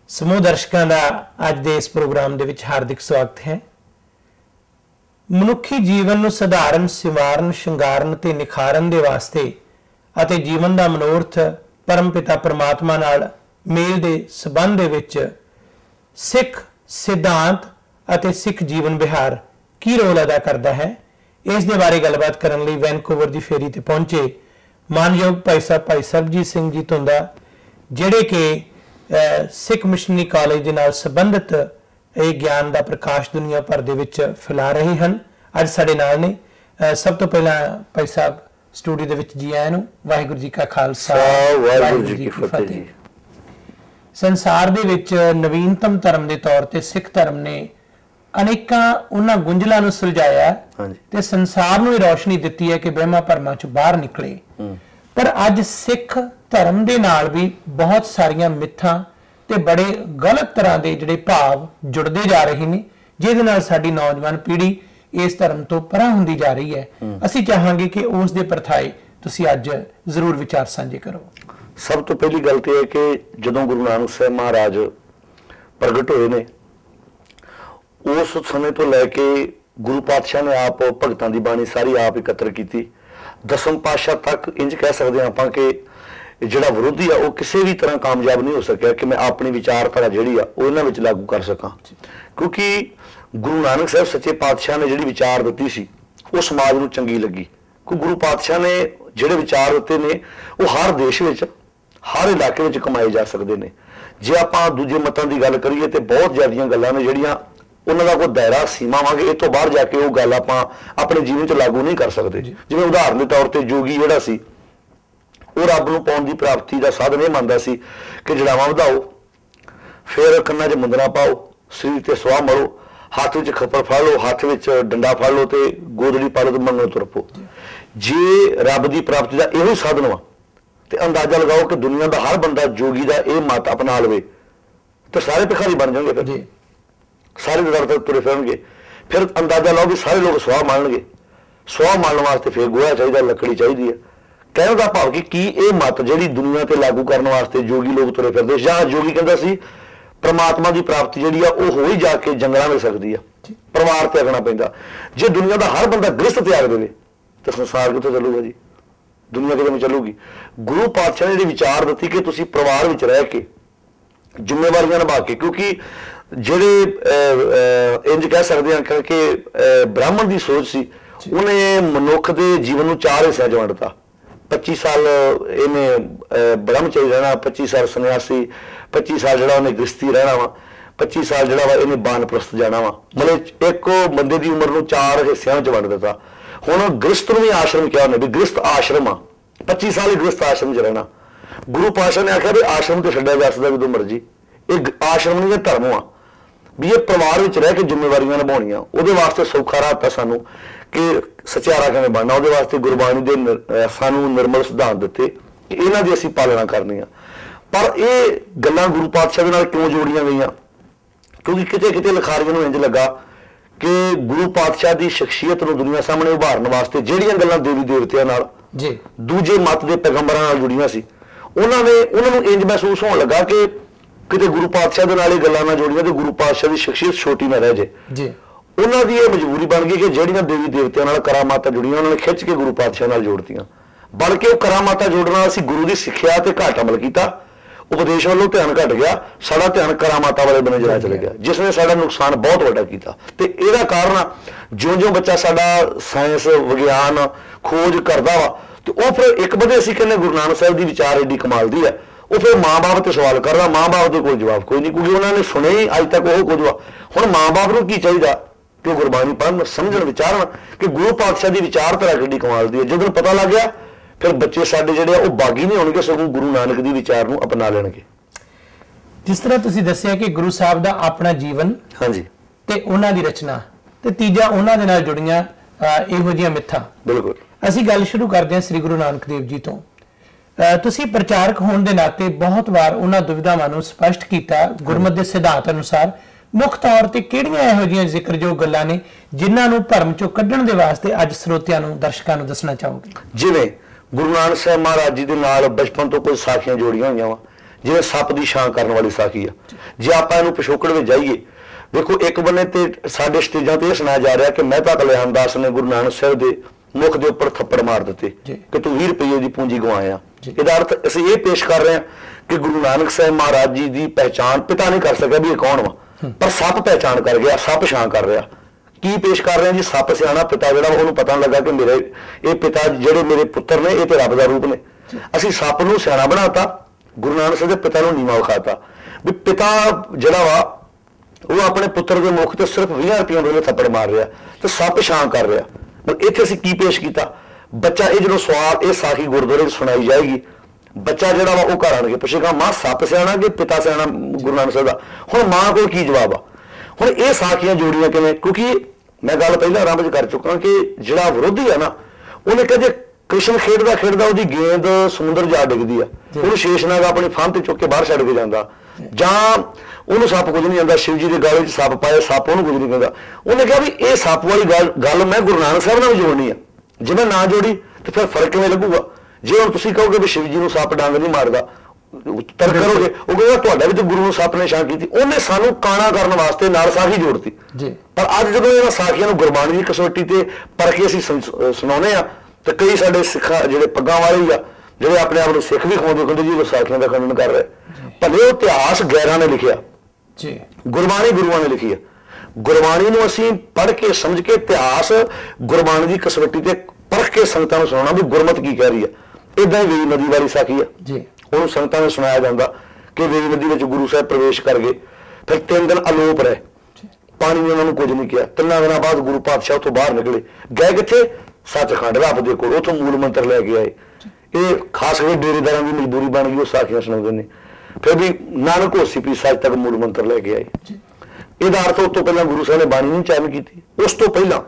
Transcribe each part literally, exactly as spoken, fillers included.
ਸਮੂਹ ਦਰਸ਼ਕਾਂ ਦਾ ਅੱਜ ਦੇ ਇਸ ਪ੍ਰੋਗਰਾਮ ਦੇ ਵਿੱਚ ਹਾਰਦਿਕ ਸਵਾਗਤ ਹੈ। ਮਨੁੱਖੀ ਜੀਵਨ ਨੂੰ ਸਧਾਰਨ ਸਿਵਾਰਨ ਸ਼ਿੰਗਾਰਨ ਤੇ ਨਿਖਾਰਨ ਦੇ ਵਾਸਤੇ ਅਤੇ ਜੀਵਨ ਦਾ ਮਨੋਰਥ ਪਰਮ ਪਿਤਾ ਪਰਮਾਤਮਾ ਨਾਲ ਮੇਲ ਦੇ ਸਬੰਧ ਦੇ ਵਿੱਚ ਸਿੱਖ ਸਿਧਾਂਤ ਅਤੇ ਸਿੱਖ ਜੀਵਨ ਵਿਹਾਰ ਕੀ ਰੋਲ ਅਦਾ ਕਰਦਾ ਹੈ, ਇਸ ਦੇ ਬਾਰੇ ਗੱਲਬਾਤ ਕਰਨ ਲਈ ਵੈਨਕੂਵਰ ਦੀ ਫੇਰੀ ਤੇ ਪਹੁੰਚੇ ਮਾਨਯੋਗ ਭਾਈ ਸਾਹਿਬ ਭਾਈ ਸਰਬਜੀਤ ਸਿੰਘ ਜੀ ਧੁੰਦਾ, ਜਿਹੜੇ ਕਿ ਸਿੱਖ ਮਿਸ਼ਨਰੀ ਕਾਲਜ ਦੇ ਨਾਲ ਸੰਬੰਧਿਤ ਇਹ ਗਿਆਨ ਦਾ ਪ੍ਰਕਾਸ਼ ਦੁਨੀਆ ਭਰ ਦੇ ਵਿੱਚ ਫੈਲਾ ਰਹੇ ਹਨ। ਅੱਜ ਸਾਡੇ ਨਾਲ ਨੇ। ਸਭ ਤੋਂ ਪਹਿਲਾਂ ਭਾਈ ਸਾਹਿਬ ਸਟੂਡੀਓ ਦੇ ਵਿੱਚ ਜੀ ਆਇਆਂ ਨੂੰ। ਵਾਹਿਗੁਰੂ ਜੀ ਕਾ ਖਾਲਸਾ ਵਾਹਿਗੁਰੂ ਜੀ ਕੀ ਫਤਿਹ। ਸੰਸਾਰ ਦੇ ਵਿੱਚ ਨਵੀਨਤਮ ਧਰਮ ਦੇ ਤੌਰ ਤੇ ਸਿੱਖ ਧਰਮ ਨੇ ਅਨੇਕਾਂ ਉਹਨਾਂ ਗੁੰਝਲਾਂ ਨੂੰ ਸੁਲਝਾਇਆ ਤੇ ਸੰਸਾਰ ਨੂੰ ਇਹ ਰੌਸ਼ਨੀ ਦਿੱਤੀ ਹੈ ਕਿ ਵਹਿਮਾਂ ਭਰਮਾਂ ਚੋਂ ਬਾਹਰ ਨਿਕਲੇ। ਪਰ ਅੱਜ ਸਿੱਖ ਧਰਮ ਦੇ ਨਾਲ ਵੀ ਬਹੁਤ ਸਾਰੀਆਂ ਮਿੱਥਾਂ ਤੇ ਬੜੇ ਗਲਤ ਤਰ੍ਹਾਂ ਦੇ ਜਿਹੜੇ ਭਾਵ ਜੁੜਦੇ ਜਾ ਰਹੇ ਨੇ, ਜਿਹਦੇ ਨਾਲ ਸਾਡੀ ਨੌਜਵਾਨ ਪੀੜ੍ਹੀ ਇਸ ਧਰਮ ਤੋਂ ਪਰਾਂ ਹੁੰਦੀ ਜਾ ਰਹੀ ਹੈ। ਅਸੀਂ ਚਾਹਾਂਗੇ ਕਿ ਉਸ ਦੇ ਪਰਥਾਏ ਤੁਸੀਂ ਅੱਜ ਜ਼ਰੂਰ ਵਿਚਾਰ ਸਾਂਝੇ ਕਰੋ। ਸਭ ਤੋਂ ਪਹਿਲੀ ਗੱਲ ਤੇ ਹੈ ਕਿ ਜਦੋਂ ਗੁਰੂ ਨਾਨਕ ਸਾਹਿਬ ਮਹਾਰਾਜ ਪ੍ਰਗਟ ਹੋਏ ਨੇ, ਉਸ ਸਮੇਂ ਤੋਂ ਲੈ ਕੇ ਗੁਰੂ ਪਾਤਸ਼ਾਹ ਨੇ ਆਪ ਭਗਤਾਂ ਦੀ ਬਾਣੀ ਸਾਰੀ ਆਪ ਇਕੱਤਰ ਕੀਤੀ। ਦਸਮ ਪਾਤਸ਼ਾਹ ਤੱਕ ਇੰਜ ਕਹਿ ਸਕਦੇ ਹਾਂ ਆਪਾਂ ਕਿ ਜਿਹੜਾ ਵਿਰੋਧੀ ਆ ਉਹ ਕਿਸੇ ਵੀ ਤਰ੍ਹਾਂ ਕਾਮਯਾਬ ਨਹੀਂ ਹੋ ਸਕਿਆ ਕਿ ਮੈਂ ਆਪਣੀ ਵਿਚਾਰਧਾਰਾ ਜਿਹੜੀ ਆ ਉਹ ਇਹਨਾਂ ਵਿੱਚ ਲਾਗੂ ਕਰ ਸਕਾਂ, ਕਿਉਂਕਿ ਗੁਰੂ ਨਾਨਕ ਸਾਹਿਬ ਸੱਚੇ ਪਾਤਸ਼ਾਹ ਨੇ ਜਿਹੜੀ ਵਿਚਾਰ ਦਿੱਤੀ ਸੀ ਉਹ ਸਮਾਜ ਨੂੰ ਚੰਗੀ ਲੱਗੀ। ਕਿਉਂਕਿ ਗੁਰੂ ਪਾਤਸ਼ਾਹ ਨੇ ਜਿਹੜੇ ਵਿਚਾਰ ਦਿੱਤੇ ਨੇ ਉਹ ਹਰ ਦੇਸ਼ ਵਿੱਚ ਹਰ ਇਲਾਕੇ ਵਿੱਚ ਕਮਾਏ ਜਾ ਸਕਦੇ ਨੇ। ਜੇ ਆਪਾਂ ਦੂਜੇ ਮਤਾਂ ਦੀ ਗੱਲ ਕਰੀਏ ਤੇ ਬਹੁਤ ਜ਼ਿਆਦੀਆਂ ਗੱਲਾਂ ਨੇ ਜਿਹੜੀਆਂ ਉਹਨਾਂ ਦਾ ਕੋਈ ਦਾਇਰਾ ਸੀਮਾ ਵਾਂਗੇ ਇਹ ਤੋਂ ਬਾਹਰ ਜਾ ਕੇ ਉਹ ਗੱਲ ਆਪਾਂ ਆਪਣੇ ਜੀਵਨ 'ਚ ਲਾਗੂ ਨਹੀਂ ਕਰ ਸਕਦੇ। ਜਿਵੇਂ ਉਦਾਹਰਨ ਦੇ ਤੌਰ ਤੇ ਜੋਗੀ ਜਿਹੜਾ ਸੀ ਉਹ ਰੱਬ ਨੂੰ ਪਾਉਣ ਦੀ ਪ੍ਰਾਪਤੀ ਦਾ ਸਾਧਨ ਇਹ ਮੰਨਦਾ ਸੀ ਕਿ ਜੜਾਵਾਂ ਵਧਾਓ, ਫਿਰ ਕੰਨਾਂ 'ਚ ਮੁੰਦਰਾਂ ਪਾਓ, ਸਰੀਰ ਤੇ ਸੁਆਹ ਮਰੋ, ਹੱਥ ਵਿੱਚ ਖੱਪਰ ਫੜ ਲਓ, ਹੱਥ ਵਿੱਚ ਡੰਡਾ ਫੜ ਲਓ ਤੇ ਗੋਦੜੀ ਪਾ ਲਓ ਤੇ ਮੰਗਣੋਂ ਤੁਰ ਪਓ। ਜੇ ਰੱਬ ਦੀ ਪ੍ਰਾਪਤੀ ਦਾ ਇਹੋ ਸਾਧਨ ਵਾ ਤੇ ਅੰਦਾਜ਼ਾ ਲਗਾਓ ਕਿ ਦੁਨੀਆ ਦਾ ਹਰ ਬੰਦਾ ਜੋਗੀ ਦਾ ਇਹ ਮਤ ਅਪਣਾ ਲਵੇ ਤੇ ਸਾਰੇ ਭਿਖਾਰੀ ਬਣ ਜਾਣਗੇ, ਫਿਰ ਸਾਰੇ ਦਰ ਤੱਕ ਤੁਰੇ ਫਿਰਨਗੇ। ਫਿਰ ਅੰਦਾਜ਼ਾ ਲਾਓ ਵੀ ਸਾਰੇ ਲੋਕ ਸੁਆਹ ਮੰਨਣਗੇ। ਸੁਆਹ ਮੰਨਣ ਵਾਸਤੇ ਫਿਰ ਗੋਹਾ ਚਾਹੀਦਾ, ਲੱਕੜੀ ਚਾਹੀਦੀ ਹੈ। ਕਹਿਣ ਦਾ ਭਾਵ ਕਿ ਕੀ ਇਹ ਮਤ ਜਿਹੜੀ ਦੁਨੀਆ ਤੇ ਲਾਗੂ ਕਰਨ ਵਾਸਤੇ ਜੋਗੀ ਲੋਕ ਤੁਰੇ ਫਿਰਦੇ, ਜਾਂ ਜੋਗੀ ਕਹਿੰਦਾ ਸੀ ਪਰਮਾਤਮਾ ਦੀ ਪ੍ਰਾਪਤੀ ਜਿਹੜੀ ਆ ਉਹ ਹੋ ਹੀ ਜਾ ਕੇ ਜੰਗਲਾਂ ਵਿੱਚ ਸਕਦੀ ਆ, ਪਰਿਵਾਰ ਤਿਆਗਣਾ ਪੈਂਦਾ। ਜੇ ਦੁਨੀਆ ਦਾ ਹਰ ਬੰਦਾ ਗ੍ਰਸਤ ਤਿਆਗ ਦੇਵੇ ਤਾਂ ਸੰਸਾਰ ਕਿੱਥੋਂ ਚੱਲੂਗਾ ਜੀ? ਦੁਨੀਆ ਕਿਵੇਂ ਚੱਲੂਗੀ? ਗੁਰੂ ਪਾਤਸ਼ਾਹ ਨੇ ਜਿਹੜੀ ਵਿਚਾਰ ਦਿੱਤੀ ਕਿ ਤੁਸੀਂ ਪਰਿਵਾਰ ਵਿੱਚ ਰਹਿ ਕੇ ਜ਼ਿੰਮੇਵਾਰੀਆਂ ਨਿਭਾ ਕੇ, ਕਿਉਂਕਿ ਜਿਹੜੇ ਇੰਜ ਕਹਿ ਸਕਦੇ ਹਾਂ ਕਿ ਬ੍ਰਾਹਮਣ ਦੀ ਸੋਚ ਸੀ, ਉਹਨੇ ਮਨੁੱਖ ਦੇ ਜੀਵਨ ਨੂੰ ਚਾਰ ਹਿੱਸਿਆਂ 'ਚ ਵੰਡਤਾ। ਪੱਚੀ ਸਾਲ ਇਹਨੇ ਬ੍ਰਹਮਚਾਰੀ ਰਹਿਣਾ, ਪੱਚੀ ਸਾਲ ਸੰਨਿਆਸੀ, ਪੱਚੀ ਸਾਲ ਜਿਹੜਾ ਉਹਨੇ ਗ੍ਰਸਤੀ ਰਹਿਣਾ ਵਾ, ਪੱਚੀ ਸਾਲ ਜਿਹੜਾ ਵਾ ਇਹਨੇ ਬਾਨਪ੍ਰਸਤ ਜਾਣਾ ਵਾ। ਮਤਲਬ ਇੱਕ ਬੰਦੇ ਦੀ ਉਮਰ ਨੂੰ ਚਾਰ ਹਿੱਸਿਆਂ 'ਚ ਵੰਡ ਦਿੱਤਾ। ਹੁਣ ਗ੍ਰਸਤ ਨੂੰ ਵੀ ਆਸ਼ਰਮ ਕਿਹਾ ਉਹਨੇ ਵੀ ਗ੍ਰਸਤ ਆਸ਼ਰਮ ਆ, ਪੱਚੀ ਸਾਲ ਹੀ ਗ੍ਰਸਤ ਆਸ਼ਰਮ 'ਚ ਰਹਿਣਾ। ਗੁਰੂ ਪਾਤਸ਼ਾਹ ਨੇ ਆਖਿਆ ਵੀ ਆਸ਼ਰਮ ਤੇ ਛੱਡਿਆ ਜਾ ਸਕਦਾ ਜਦੋਂ ਮਰਜੀ, ਇਹ ਆਸ਼ਰਮ ਨਹੀਂ, ਇਹ ਧਰਮ ਆ ਵੀ ਇਹ ਪਰਿਵਾਰ ਵਿੱਚ ਰਹਿ ਕੇ ਜ਼ਿੰਮੇਵਾਰੀਆਂ ਨਿਭਾਉਣੀਆਂ। ਉਹਦੇ ਵਾਸਤੇ ਸੌਖਾ ਰਾਹ ਦਿੱਤਾ ਸਾਨੂੰ ਕਿ ਸਚਿਆਰਾ ਕਿਵੇਂ ਬਣਨਾ। ਉਹਦੇ ਵਾਸਤੇ ਗੁਰਬਾਣੀ ਦੇ ਸਾਨੂੰ ਨਿਰਮਲ ਸਿਧਾਂਤ ਦਿੱਤੇ ਕਿ ਇਹਨਾਂ ਦੀ ਅਸੀਂ ਪਾਲਣਾ ਕਰਨੀ ਆ। ਪਰ ਇਹ ਗੱਲਾਂ ਗੁਰੂ ਪਾਤਸ਼ਾਹ ਦੇ ਨਾਲ ਕਿਉਂ ਜੋੜੀਆਂ ਗਈਆਂ? ਕਿਉਂਕਿ ਕਿਤੇ ਕਿਤੇ ਲਿਖਾਰੀਆਂ ਨੂੰ ਇੰਜ ਲੱਗਾ ਕਿ ਗੁਰੂ ਪਾਤਸ਼ਾਹ ਦੀ ਸ਼ਖਸੀਅਤ ਨੂੰ ਦੁਨੀਆ ਸਾਹਮਣੇ ਉਭਾਰਨ ਵਾਸਤੇ ਜਿਹੜੀਆਂ ਗੱਲਾਂ ਦੇਵੀ ਦੇਵਤਿਆਂ ਨਾਲ ਜੀ ਦੂਜੇ ਮਤ ਦੇ ਪੈਗੰਬਰਾਂ ਨਾਲ ਜੁੜੀਆਂ ਸੀ, ਉਹਨਾਂ ਨੇ ਉਹਨਾਂ ਨੂੰ ਇੰਜ ਮਹਿਸੂਸ ਹੋਣ ਲੱਗਾ ਕਿ ਕਿਤੇ ਗੁਰੂ ਪਾਤਸ਼ਾਹ ਦੇ ਨਾਲ ਇਹ ਗੱਲਾਂ ਨਾ ਜੋੜੀਆਂ ਤੇ ਗੁਰੂ ਪਾਤਸ਼ਾਹ ਦੀ ਸ਼ਖਸੀਅਤ ਛੋਟੀ ਨਾ ਰਹਿ ਜੇ ਜੀ। ਉਹਨਾਂ ਦੀ ਇਹ ਮਜਬੂਰੀ ਬਣ ਗਈ ਕਿ ਜਿਹੜੀਆਂ ਦੇਵੀ ਦੇਵਤਿਆਂ ਨਾਲ ਕਰਾਮਾਤਾਂ ਜੁੜੀਆਂ ਉਹਨਾਂ ਨੇ ਖਿੱਚ ਕੇ ਗੁਰੂ ਪਾਤਸ਼ਾਹ ਨਾਲ ਜੋੜਤੀਆਂ। ਬਲਕਿ ਉਹ ਕਰਾਮਾਤਾਂ ਜੋੜਨ ਨਾਲ ਅਸੀਂ ਗੁਰੂ ਦੀ ਸਿੱਖਿਆ ਤੇ ਘੱਟ ਅਮਲ ਕੀਤਾ, ਉਪਦੇਸ਼ ਵੱਲੋਂ ਧਿਆਨ ਘਟ ਗਿਆ, ਸਾਡਾ ਧਿਆਨ ਕਰਾਮਾਤਾਂ ਵਾਲੇ ਬਣੇ ਜਰਾ ਚਲੇ ਗਿਆ, ਜਿਸ ਨੇ ਸਾਡਾ ਨੁਕਸਾਨ ਬਹੁਤ ਵੱਡਾ ਕੀਤਾ। ਤੇ ਇਹਦਾ ਕਾਰਨ ਜਿਉਂ-ਜਿਉਂ ਬੱਚਾ ਸਾਡਾ ਸਾਇੰਸ ਵਿਗਿਆਨ ਖੋਜ ਕਰਦਾ ਵਾ ਤੇ ਉਹ ਫਿਰ ਇੱਕ ਬੰਦੇ ਅਸੀਂ ਕਹਿੰਦੇ ਗੁਰੂ ਨਾਨਕ ਸਾਹਿਬ ਦੀ ਵਿਚਾਰ ਏਡੀ ਕਮਾਲ ਦੀ ਹੈ, ਉਹ ਫਿਰ ਮਾਂ-ਬਾਪ ਤੇ ਸਵਾਲ ਕਰਦਾ, ਮਾਂ-ਬਾਪ ਦੇ ਕੋਲ ਜਵਾਬ ਕੋਈ ਨਹੀਂ, ਕਿਉਂਕਿ ਉਹਨਾਂ ਨੇ ਸੁਣਿਆ ਹੀ ਅੱਜ ਤੱਕ ਉਹ ਕੁਝ ਵਾ। ਹੁਣ ਮਾਂ-ਬਾਪ ਨੂੰ ਕੀ ਚਾਹੀਦਾ ਕਿ ਉਹ ਗੁਰਬਾਣੀ ਪੜ੍ਹਨ, ਸਮਝਣ, ਵਿਚਾਰਨ ਕਿ ਗੁਰੂ ਪਾਤਸ਼ਾਹ ਦੀ ਵਿਚਾਰਧਾਰਾ ਕਿੱਡੀ ਕਮਾਲ ਦੀ ਹੈ। ਜਦੋਂ ਪਤਾ ਲੱਗ ਗਿਆ ਫਿਰ ਬੱਚੇ ਸਾਡੇ ਜਿਹੜੇ ਆ ਉਹ ਬਾਗੀ ਨਹੀਂ ਹੋਣਗੇ, ਸਗੋਂ ਗੁਰੂ ਨਾਨਕ ਦੀ ਵਿਚਾਰ ਨੂੰ ਅਪਣਾ ਲੈਣਗੇ। ਜਿਸ ਤਰ੍ਹਾਂ ਤੁਸੀਂ ਦੱਸਿਆ ਕਿ ਗੁਰੂ ਸਾਹਿਬ ਦਾ ਆਪਣਾ ਜੀਵਨ ਹਾਂਜੀ ਤੇ ਉਹਨਾਂ ਦੀ ਰਚਨਾ ਤੇ ਤੀਜਾ ਉਹਨਾਂ ਦੇ ਨਾਲ ਜੁੜੀਆਂ ਇਹੋ ਜਿਹੀਆਂ ਮਿੱਥਾਂ। ਬਿਲਕੁਲ। ਅਸੀਂ ਗੱਲ ਸ਼ੁਰੂ ਕਰਦੇ ਹਾਂ ਸ੍ਰੀ ਗੁਰੂ ਨਾਨਕ ਦੇਵ ਜੀ ਤੋਂ। ਤੁਸੀਂ ਪ੍ਰਚਾਰਕ ਹੋਣ ਦੇ ਨਾਤੇ ਬਹੁਤ ਵਾਰ ਉਹਨਾਂ ਦੁਵਿਧਾਵਾਂ ਨੂੰ ਸਪਸ਼ਟ ਕੀਤਾ ਗੁਰਮਤਿ ਦੇ ਸਿਧਾਂਤ ਅਨੁਸਾਰ। ਮੁੱਖ ਤੌਰ ਤੇ ਕਿਹੜੀਆਂ ਇਹੋ ਜਿਹੀਆਂ ਜ਼ਿਕਰਯੋਗ ਗੱਲਾਂ ਨੇ ਜਿਨ੍ਹਾਂ ਨੂੰ ਭਰਮ ਚੋਂ ਕੱਢਣ ਦੇ ਵਾਸਤੇ ਅੱਜ ਸਰੋਤਿਆਂ ਨੂੰ ਦਰਸ਼ਕਾਂ ਨੂੰ ਦੱਸਣਾ ਚਾਹੋਗੇ? ਜਿਵੇਂ ਗੁਰੂ ਨਾਨਕ ਸਾਹਿਬ ਮਹਾਰਾਜ ਜੀ ਦੇ ਨਾਲ ਬਚਪਨ ਤੋਂ ਕੁਝ ਸਾਖੀਆਂ ਜੋੜੀਆਂ ਹੋਈਆਂ ਵਾ, ਜਿਵੇਂ ਸੱਪ ਦੀ ਛਾਂ ਕਰਨ ਵਾਲੀ ਸਾਖੀ ਆ। ਜੇ ਆਪਾਂ ਇਹਨੂੰ ਪਿਛੋਕੜ ਵਿੱਚ ਜਾਈਏ, ਦੇਖੋ ਇੱਕ ਬੰਨੇ ਤੇ ਸਾਡੇ ਸਟੇਜਾਂ ਤੇ ਇਹ ਸੁਣਾਇਆ ਜਾ ਰਿਹਾ ਕਿ ਮਹਿਤਾ ਕਲਿਆਣ ਦਾਸ ਨੇ ਗੁਰੂ ਨਾਨਕ ਸਾਹਿਬ ਦੇ ਮੁਖ ਦੇ ਉੱਪਰ ਥੱਪੜ ਮਾਰ ਦਿੱਤੇ ਕਿ ਤੂੰ ਵੀਹ ਰੁਪਏ ਦੀ ਪੂੰਜੀ ਗਵਾਇਆ। ਇਹਦਾ ਅਰਥ ਅਸੀਂ ਇਹ ਪੇਸ਼ ਕਰ ਰਹੇ ਹਾਂ ਕਿ ਗੁਰੂ ਨਾਨਕ ਸਾਹਿਬ ਮਹਾਰਾਜ ਜੀ ਦੀ ਪਹਿਚਾਣ ਪਿਤਾ ਨਹੀਂ ਕਰ ਸਕਿਆ ਵੀ ਇਹ ਕੌਣ ਵਾ, ਪਰ ਸੱਪ ਪਹਿਚਾਣ ਕਰ ਗਿਆ, ਸੱਪ ਛਾਂ ਕਰ ਰਿਹਾ। ਕੀ ਪੇਸ਼ ਕਰ ਰਹੇ ਹਾਂ ਜੀ? ਸੱਪ ਸਿਆਣਾ, ਪਿਤਾ ਜਿਹੜਾ ਉਹਨੂੰ ਪਤਾ ਨਹੀਂ ਲੱਗਾ ਕਿ ਮੇਰੇ ਇਹ ਪਿਤਾ ਜਿਹੜੇ ਮੇਰੇ ਪੁੱਤਰ ਨੇ ਇਹ ਤੇ ਰੱਬ ਦਾ ਰੂਪ ਨੇ। ਅਸੀਂ ਸੱਪ ਨੂੰ ਸਿਆਣਾ ਬਣਾਤਾ, ਗੁਰੂ ਨਾਨਕ ਸਾਹਿਬ ਦੇ ਪਿਤਾ ਨੂੰ ਨੀਵਾਂ ਵਿਖਾਤਾ ਵੀ ਪਿਤਾ ਜਿਹੜਾ ਵਾ ਉਹ ਆਪਣੇ ਪੁੱਤਰ ਦੇ ਮੁਖ ਤੇ ਸਿਰਫ ਵੀਹ ਰੁਪਈਆਂ ਵੇਲੇ ਥੱਪੜ ਮਾਰ ਰਿਹਾ ਤੇ ਸੱਪ ਛਾਂ ਕਰ ਰਿਹਾ। ਪਰ ਇੱਥੇ ਅਸੀਂ ਕੀ ਪੇਸ਼ ਕੀਤਾ? ਬੱਚਾ ਇਹ ਜਦੋਂ ਸਵਾਲ ਇਹ ਸਾਖੀ ਗੁਰਦੁਆਰੇ ਵਿੱਚ ਸੁਣਾਈ ਜਾਏਗੀ, ਬੱਚਾ ਜਿਹੜਾ ਵਾ ਉਹ ਘਰ ਆਣ ਕੇ ਪੁੱਛੇਗਾ ਮਾਂ ਸੱਪ ਸਿਆਣਾ ਕਿ ਪਿਤਾ ਸਿਆਣਾ ਗੁਰੂ ਨਾਨਕ ਸਾਹਿਬ ਦਾ। ਹੁਣ ਮਾਂ ਕੋਲ ਕੀ ਜਵਾਬ ਆ? ਹੁਣ ਇਹ ਸਾਖੀਆਂ ਜੋੜੀਆਂ ਕਿਵੇਂ? ਕਿਉਂਕਿ ਮੈਂ ਗੱਲ ਪਹਿਲਾਂ ਆਰੰਭ ਚ ਕਰ ਚੁੱਕਾ ਕਿ ਜਿਹੜਾ ਵਿਰੋਧੀ ਆ ਨਾ, ਉਹਨੇ ਕਦੇ ਕ੍ਰਿਸ਼ਨ ਖੇਡਦਾ ਖੇਡਦਾ ਉਹਦੀ ਗੇਂਦ ਸਮੁੰਦਰ ਜਾ ਡਿੱਗਦੀ ਆ, ਉਹਨੂੰ ਸ਼ੇਸ਼ਨਾਗ ਆਪਣੀ ਫਾਂਹ ਤੇ ਚੁੱਕ ਕੇ ਬਾਹਰ ਛੱਡ ਕੇ ਜਾਂਦਾ, ਜਾਂ ਉਹਨੂੰ ਸੱਪ ਕੁਝ ਨਹੀਂ ਜਾਂਦਾ, ਸ਼ਿਵ ਜੀ ਦੇ ਗਾਲੇ 'ਚ ਸੱਪ ਪਾਇਆ, ਸੱਪ ਉਹਨੂੰ ਕੁਝ ਨਹੀਂ ਕਹਿੰਦਾ। ਉਹਨੇ ਕਿਹਾ ਵੀ ਇਹ ਸੱਪ ਵਾਲੀ ਗੱਲ ਗੱਲ ਮੈਂ ਗੁਰੂ ਨਾਨਕ ਸਾਹਿਬ ਨਾਲ ਵੀ ਜੋੜਨੀ ਆ, ਜੇ ਮੈਂ ਨਾ ਜੋੜੀ ਤੇ ਫਿਰ ਫਰਕ ਕਿਵੇਂ ਲੱਗੂਗਾ? ਜੇ ਹੁਣ ਤੁਸੀਂ ਕਹੋਗੇ ਵੀ ਸ਼ਿਵ ਜੀ ਨੂੰ ਸੱਪ ਡੰਗ ਨਹੀਂ ਮਾਰਦਾ, ਤਰ ਕਰੋਗੇ, ਉਹ ਕਹਿੰਦਾ ਤੁਹਾਡਾ ਵੀ ਤੇ ਗੁਰੂ ਨੂੰ ਸੱਪ ਨੇ ਛਾਂ ਕੀਤੀ। ਉਹਨੇ ਸਾਨੂੰ ਕਾਣਾ ਕਰਨ ਵਾਸਤੇ ਨਾਲ ਸਾਖੀ ਜੋੜਤੀ। ਪਰ ਅੱਜ ਜਦੋਂ ਇਹਨਾਂ ਸਾਖੀਆਂ ਨੂੰ ਗੁਰਬਾਣੀ ਦੀ ਕਸੌਟੀ ਤੇ ਪਰਖ ਅਸੀਂ ਸੁਣਾਉਂਦੇ ਆ ਤੇ ਕਈ ਸਾਡੇ ਸਿੱਖਾਂ ਜਿਹੜੇ ਪੱਗਾਂ ਵਾਲੇ ਆ, ਜਿਹੜੇ ਆਪਣੇ ਆਪ ਨੂੰ ਸਿੱਖ ਵੀ ਖਵਾਉਂਦੇ, ਕਹਿੰਦੇ ਜੀ ਸਾਖੀਆਂ ਦਾ ਖੰਡਨ ਕਰ ਰਹੇ। ਭਲੇ ਉਹ ਇਤਿਹਾਸ ਗੈਰਾਂ ਨੇ ਲਿਖਿਆ ਜੀ, ਗੁਰਬਾਣੀ ਗੁਰੂਆਂ ਨੇ ਲਿਖੀ ਆ। ਗੁਰਬਾਣੀ ਨੂੰ ਅਸੀਂ ਪੜ੍ਹ ਕੇ ਸਮਝ ਕੇ ਇਤਿਹਾਸ ਗੁਰਬਾਣੀ ਦੀ ਕਸਵੱਟੀ ਤੇ ਪਰਖ ਕੇ ਸੰਗਤਾਂ ਨੂੰ ਸੁਣਾਉਣਾ ਵੀ ਗੁਰਮਤ ਕੀ ਕਹਿ ਰਹੀ ਆ। ਇਦਾਂ ਹੀ ਵੇਈ ਨਦੀ ਵਾਲੀ ਸਾਖੀ ਆ ਜੀ, ਉਹਨੂੰ ਸੰਗਤਾਂ ਨੂੰ ਸੁਣਾਇਆ ਜਾਂਦਾ ਕਿ ਵੇਈ ਨਦੀ ਵਿੱਚ ਗੁਰੂ ਸਾਹਿਬ ਪ੍ਰਵੇਸ਼ ਕਰ ਗਏ, ਫਿਰ ਤਿੰਨ ਦਿਨ ਅਲੋਪ ਰਹੇ, ਪਾਣੀ ਨੇ ਉਹਨਾਂ ਨੂੰ ਕੁਝ ਨਹੀਂ ਕਿਹਾ। ਤਿੰਨਾਂ ਦਿਨਾਂ ਬਾਅਦ ਗੁਰੂ ਪਾਤਸ਼ਾਹ ਉੱਥੋਂ ਬਾਹਰ ਨਿਕਲੇ, ਗਏ ਕਿੱਥੇ? ਸੱਚਖੰਡ ਰੱਬ ਦੇ ਕੋਲ, ਉੱਥੋਂ ਮੂਲ ਮੰਤਰ ਲੈ ਕੇ ਆਏ। ਇਹ ਖਾਸ ਕਰਕੇ ਡੇਰੇਦਾਰਾਂ ਦੀ ਮਜਬੂਰੀ ਬਣ ਗਈ, ਉਹ ਸਾਖੀਆਂ ਸੁਣਾਉਂਦੇ ਨੇ। ਫਿਰ ਵੀ ਨਾਨਕ ਹੋਸੀ ਪੀ ਸੱਚ ਤੱਕ ਮੂਲ ਮੰਤਰ ਲੈ ਕੇ ਆਏ। ਇਹਦਾ ਅਰਥ ਉਸ ਤੋਂ ਪਹਿਲਾਂ ਗੁਰੂ ਸਾਹਿਬ ਨੇ ਬਾਣੀ ਨਹੀਂ ਚਾਲੂ ਕੀਤੀ, ਉਸ ਤੋਂ ਪਹਿਲਾਂ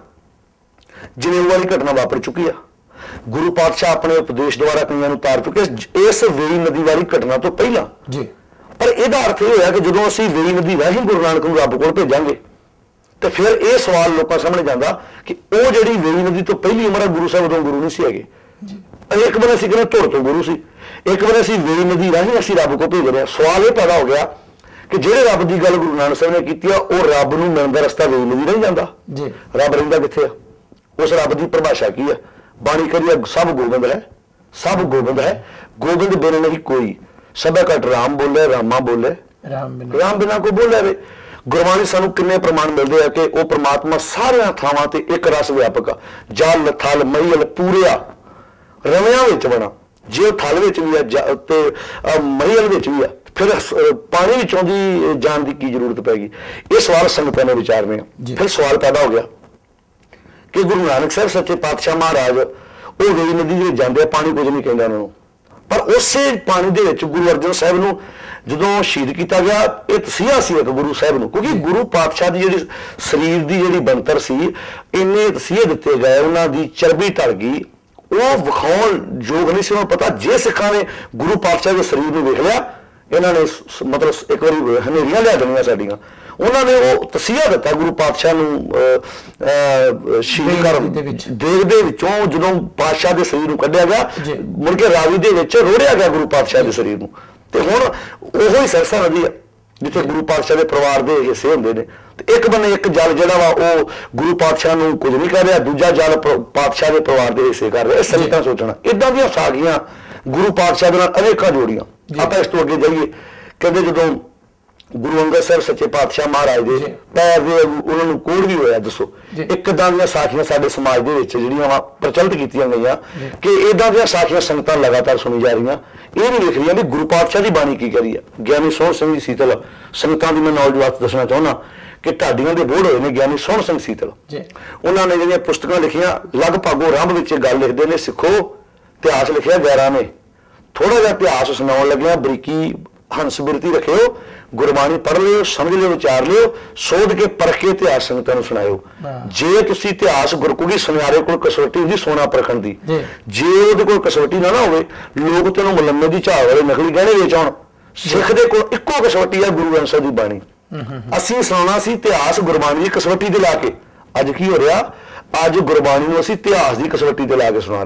ਜਿਵੇਂ ਉਹ ਵਾਲੀ ਘਟਨਾ ਵਾਪਰ ਚੁੱਕੀ ਆ। ਗੁਰੂ ਪਾਤਸ਼ਾਹ ਆਪਣੇ ਉਪਦੇਸ਼ ਦੁਆਰਾ ਕਈਆਂ ਨੂੰ ਤਾਰ ਚੁੱਕੇ ਇਸ ਵੇਈ ਨਦੀ ਵਾਲੀ ਘਟਨਾ ਤੋਂ ਪਹਿਲਾਂ ਜੀ। ਪਰ ਇਹਦਾ ਅਰਥ ਇਹ ਹੋਇਆ ਕਿ ਜਦੋਂ ਅਸੀਂ ਵੇਈ ਨਦੀ ਰਾਹੀਂ ਗੁਰੂ ਨਾਨਕ ਨੂੰ ਰੱਬ ਕੋਲ ਭੇਜਾਂਗੇ ਤੇ ਫਿਰ ਇਹ ਸਵਾਲ ਲੋਕਾਂ ਸਾਹਮਣੇ ਜਾਂਦਾ ਕਿ ਉਹ ਜਿਹੜੀ ਵੇਈ ਨਦੀ ਤੋਂ ਪਹਿਲੀ ਉਮਰ ਆ, ਗੁਰੂ ਸਾਹਿਬ ਉਦੋਂ ਗੁਰੂ ਨਹੀਂ ਸੀ ਹੈਗੇ। ਇੱਕ ਵਾਰ ਅਸੀਂ ਕਹਿੰਦੇ ਧੁਰ ਤੋਂ ਗੁਰੂ ਸੀ, ਇੱਕ ਵਾਰ ਅਸੀਂ ਵੇਈ ਨਦੀ ਰਾਹੀਂ ਅਸੀਂ ਰੱਬ ਕੋਲ ਭੇਜ ਰਹੇ ਹਾਂ। ਸਵਾਲ ਇਹ ਪੈਦਾ ਹੋ ਗਿਆ ਕਿ ਜਿਹੜੇ ਰੱਬ ਦੀ ਗੱਲ ਗੁਰੂ ਨਾਨਕ ਸਾਹਿਬ ਨੇ ਕੀਤੀ ਆ, ਉਹ ਰੱਬ ਨੂੰ ਮਿਲਣ ਦਾ ਰਸਤਾ ਵੇਈ ਨਦੀ ਨਹੀਂ ਜਾਂਦਾ ਜੀ। ਰੱਬ ਰਹਿੰਦਾ ਕਿੱਥੇ ਆ? ਉਸ ਰੱਬ ਦੀ ਪਰਿਭਾਸ਼ਾ ਕੀ ਆ? ਬਾਣੀ ਕਰੀ ਸਭ ਗੋਬਿੰਦ ਹੈ, ਸਭ ਗੋਬਿੰਦ ਹੈ, ਗੋਬਿੰਦ ਬਿਨ ਨਹੀਂ ਕੋਈ, ਸਭੇ ਘਟ ਰਾਮ ਬੋਲੇ, ਰਾਮਾ ਬੋਲੇ, ਰਾਮ ਬਿਨਾ ਰਾਮ ਬਿਨਾ ਕੋਈ ਬੋਲੇ ਵੇ। ਗੁਰਬਾਣੀ ਸਾਨੂੰ ਕਿੰਨੇ ਪ੍ਰਮਾਣ ਮਿਲਦੇ ਆ ਕਿ ਉਹ ਪ੍ਰਮਾਤਮਾ ਸਾਰਿਆਂ ਥਾਵਾਂ ਤੇ ਇੱਕ ਰਸ ਵਿਆਪਕ ਆ। ਜਲ ਥਲ ਮਈਲ ਪੂਰਿਆ ਰਵਿਆਂ ਵਿੱਚ ਬਣਾ, ਜੇ ਉਹ ਥਲ ਵਿੱਚ ਵੀ ਆ ਤੇ ਮਈਲ ਵਿੱਚ ਵੀ ਆ, ਫਿਰ ਪਾਣੀ ਵਿੱਚੋਂ ਦੀ ਜਾਣ ਦੀ ਕੀ ਜ਼ਰੂਰਤ ਪੈ ਗਈ? ਇਹ ਸਵਾਲ ਸੰਗਤਾਂ ਨੇ ਵਿਚਾਰਨੇ ਆ। ਫਿਰ ਸਵਾਲ ਪੈਦਾ ਹੋ ਗਿਆ ਕਿ ਗੁਰੂ ਨਾਨਕ ਸਾਹਿਬ ਸੱਚੇ ਪਾਤਸ਼ਾਹ ਮਹਾਰਾਜ ਉਹ ਵੇਈ ਨਦੀ ਦੇ ਜਾਂਦੇ ਆ, ਪਾਣੀ ਕੁਝ ਨਹੀਂ ਕਹਿੰਦਾ ਉਹਨਾਂ ਨੂੰ, ਪਰ ਉਸੇ ਪਾਣੀ ਦੇ ਵਿੱਚ ਗੁਰੂ ਅਰਜਨ ਸਾਹਿਬ ਨੂੰ ਜਦੋਂ ਸ਼ਹੀਦ ਕੀਤਾ ਗਿਆ, ਇਹ ਤਸੀਹਾ ਸੀ ਇੱਕ ਗੁਰੂ ਸਾਹਿਬ ਨੂੰ, ਕਿਉਂਕਿ ਗੁਰੂ ਪਾਤਸ਼ਾਹ ਦੀ ਜਿਹੜੀ ਸਰੀਰ ਦੀ ਜਿਹੜੀ ਬਣਤਰ ਸੀ, ਇੰਨੇ ਤਸੀਹੇ ਦਿੱਤੇ ਗਏ, ਉਹਨਾਂ ਦੀ ਚਰਬੀ ਢਲ ਗਈ, ਉਹ ਵਿਖਾਉਣ ਯੋਗ ਨਹੀਂ ਸੀ। ਉਹਨਾਂ ਨੂੰ ਪਤਾ ਜੇ ਸਿੱਖਾਂ ਨੇ ਗੁਰੂ ਪਾਤਸ਼ਾਹ ਦੇ ਸਰੀਰ ਨੂੰ ਵੇਖ ਲਿਆ, ਇਹਨਾਂ ਨੇ ਮਤਲਬ ਇੱਕ ਵਾਰੀ ਹਨੇਰੀਆਂ ਲਿਆ ਦੇਣੀਆਂ ਸਾਡੀਆਂ। ਉਹਨਾਂ ਨੇ ਉਹ ਤਸੀਹਾ ਦਿੱਤਾ ਗੁਰੂ ਪਾਤਸ਼ਾਹ ਨੂੰ ਸ਼ਹੀਦ ਕਰਨ ਦੇਗ ਦੇ ਵਿੱਚੋਂ, ਜਦੋਂ ਪਾਤਸ਼ਾਹ ਦੇ ਸਰੀਰ ਨੂੰ ਕੱਢਿਆ ਗਿਆ, ਮੁੜ ਕੇ ਰਾਵੀ ਦੇ ਵਿੱਚ ਰੋੜਿਆ ਗਿਆ ਗੁਰੂ ਪਾਤਸ਼ਾਹ ਦੇ ਸਰੀਰ ਨੂੰ। ਤੇ ਹੁਣ ਉਹੋ ਹੀ ਸਰਸਾ ਨਦੀ ਆ ਜਿੱਥੇ ਗੁਰੂ ਪਾਤਸ਼ਾਹ ਦੇ ਪਰਿਵਾਰ ਦੇ ਹਿੱਸੇ ਹੁੰਦੇ ਨੇ। ਤੇ ਇੱਕ ਬੰਨੇ ਇੱਕ ਜਲ ਜਿਹੜਾ ਵਾ ਉਹ ਗੁਰੂ ਪਾਤਸ਼ਾਹ ਨੂੰ ਕੁਝ ਨਹੀਂ ਕਰ ਰਿਹਾ, ਦੂਜਾ ਜਲ ਪਾਤਸ਼ਾਹ ਦੇ ਪਰਿਵਾਰ ਦੇ ਹਿੱਸੇ ਕਰ ਰਿਹਾ। ਸੰਗਤਾਂ ਸੋਚਣਾ ਇਦਾਂ ਦੀਆਂ ਸਾਖੀਆਂ ਗੁਰੂ ਪਾਤਸ਼ਾਹ ਦੇ ਨਾਲ ਅਨੇਕਾਂ ਜੋੜੀਆਂ। ਆਪਾਂ ਇਸ ਤੋਂ ਅੱਗੇ ਜਾਈਏ, ਕਹਿੰਦੇ ਜਦੋਂ ਗੁਰੂ ਅੰਗਦ ਸਾਹਿਬ ਸੱਚੇ ਪਾਤਸ਼ਾਹ ਮਹਾਰਾਜ ਦੇ ਪੈਰ ਦੇ ਉਹਨਾਂ ਨੂੰ ਕੋੜ ਵੀ ਹੋਇਆ। ਦੱਸੋ ਇੱਕਦਾਂ ਦੀਆਂ ਸਾਖੀਆਂ ਸਾਡੇ ਸਮਾਜ ਦੇ ਵਿੱਚ ਜਿਹੜੀਆਂ ਵਾ ਪ੍ਰਚਲਿਤ ਕੀਤੀਆਂ ਗਈਆਂ ਕਿ ਇਦਾਂ ਦੀਆਂ ਸਾਖੀਆਂ ਸੰਗਤਾਂ ਲਗਾਤਾਰ ਸੁਣੀ ਜਾ ਰਹੀਆਂ। ਇਹ ਨਹੀਂ ਲਿਖ ਰਹੀਆਂ ਵੀ ਗੁਰੂ ਪਾਤਸ਼ਾਹ ਦੀ ਬਾਣੀ ਕੀ ਕਰੀ ਆ। ਗਿਆਨੀ ਸੋਹਣ ਸਿੰਘ ਜੀ ਸੀਤਲ ਸੰਗਤਾਂ ਦੀ ਮੈਂ ਨੌਲੇਜ ਵਾਸਤੇ ਦੱਸਣਾ ਚਾਹੁੰਦਾ ਕਿ ਢਾਡੀਆਂ ਦੇ ਬੋੜ ਹੋਏ ਨੇ ਗਿਆਨੀ ਸੋਹਣ ਸਿੰਘ ਸੀਤਲ। ਉਹਨਾਂ ਨੇ ਜਿਹੜੀਆਂ ਪੁਸਤਕਾਂ ਲਿਖੀਆਂ ਲਗਭਗ ਉਹ ਆਰੰਭ ਵਿੱਚ ਗੱਲ ਲਿਖਦੇ ਨੇ, ਸਿੱਖੋ ਇਤਿਹਾਸ ਲਿਖਿਆ ਗੈਰਾਂ ਨੇ, ਥੋੜਾ ਜਿਹਾ ਇਤਿਹਾਸ ਸੁਣਾਉਣ ਲੱਗਿਆ, ਬਰੀਕੀ ਹੰਸ ਬਿਰਤੀ ਰੱਖਿਓ, ਗੁਰਬਾਣੀ ਪੜ੍ਹ ਲਿਓ, ਸਮਝ ਲਿਓ, ਵਿਚਾਰ ਲਿਓ, ਸੋਧ ਕੇ ਪਰਖ ਕੇ ਇਤਿਹਾਸ ਸੰਗਤਾਂ ਨੂੰ ਸੁਣਾਇਓ। ਜੇ ਤੁਸੀਂ ਇਤਿਹਾਸ ਗੁਰਕੁਗੀ ਸੁਨਿਆਰੇ ਕੋਲ ਕਸੌਟੀ ਹੁੰਦੀ ਸੋਨਾ ਪਰਖਣ ਦੀ, ਜੇ ਉਹਦੇ ਕੋਲ ਕਸੌਟੀ ਨਾ ਨਾ ਹੋਵੇ, ਲੋਕ ਤੈਨੂੰ ਮੁਲੰਮੇ ਦੀ ਝਾੜ ਵਾਲੇ ਨਕਲੀ ਗਹਿਣੇ ਵੇਚ ਆਉਣ। ਸਿੱਖ ਦੇ ਕੋਲ ਇੱਕੋ ਕਸੌਟੀ ਆ, ਗੁਰੂ ਗ੍ਰੰਥ ਸਾਹਿਬ ਦੀ ਬਾਣੀ। ਅਸੀਂ ਸੁਣਾਉਣਾ ਸੀ ਇਤਿਹਾਸ ਗੁਰਬਾਣੀ ਦੀ ਕਸੌਟੀ ਤੇ ਲਾ ਕੇ। ਅੱਜ ਕੀ ਹੋ ਰਿਹਾ? ਅੱਜ ਗੁਰਬਾਣੀ ਨੂੰ ਅਸੀਂ ਇਤਿਹਾਸ ਦੀ ਕਸੌਟੀ ਤੇ ਲਾ ਕੇ ਸੁਣਾ ਰਹੇ ਹਾਂ।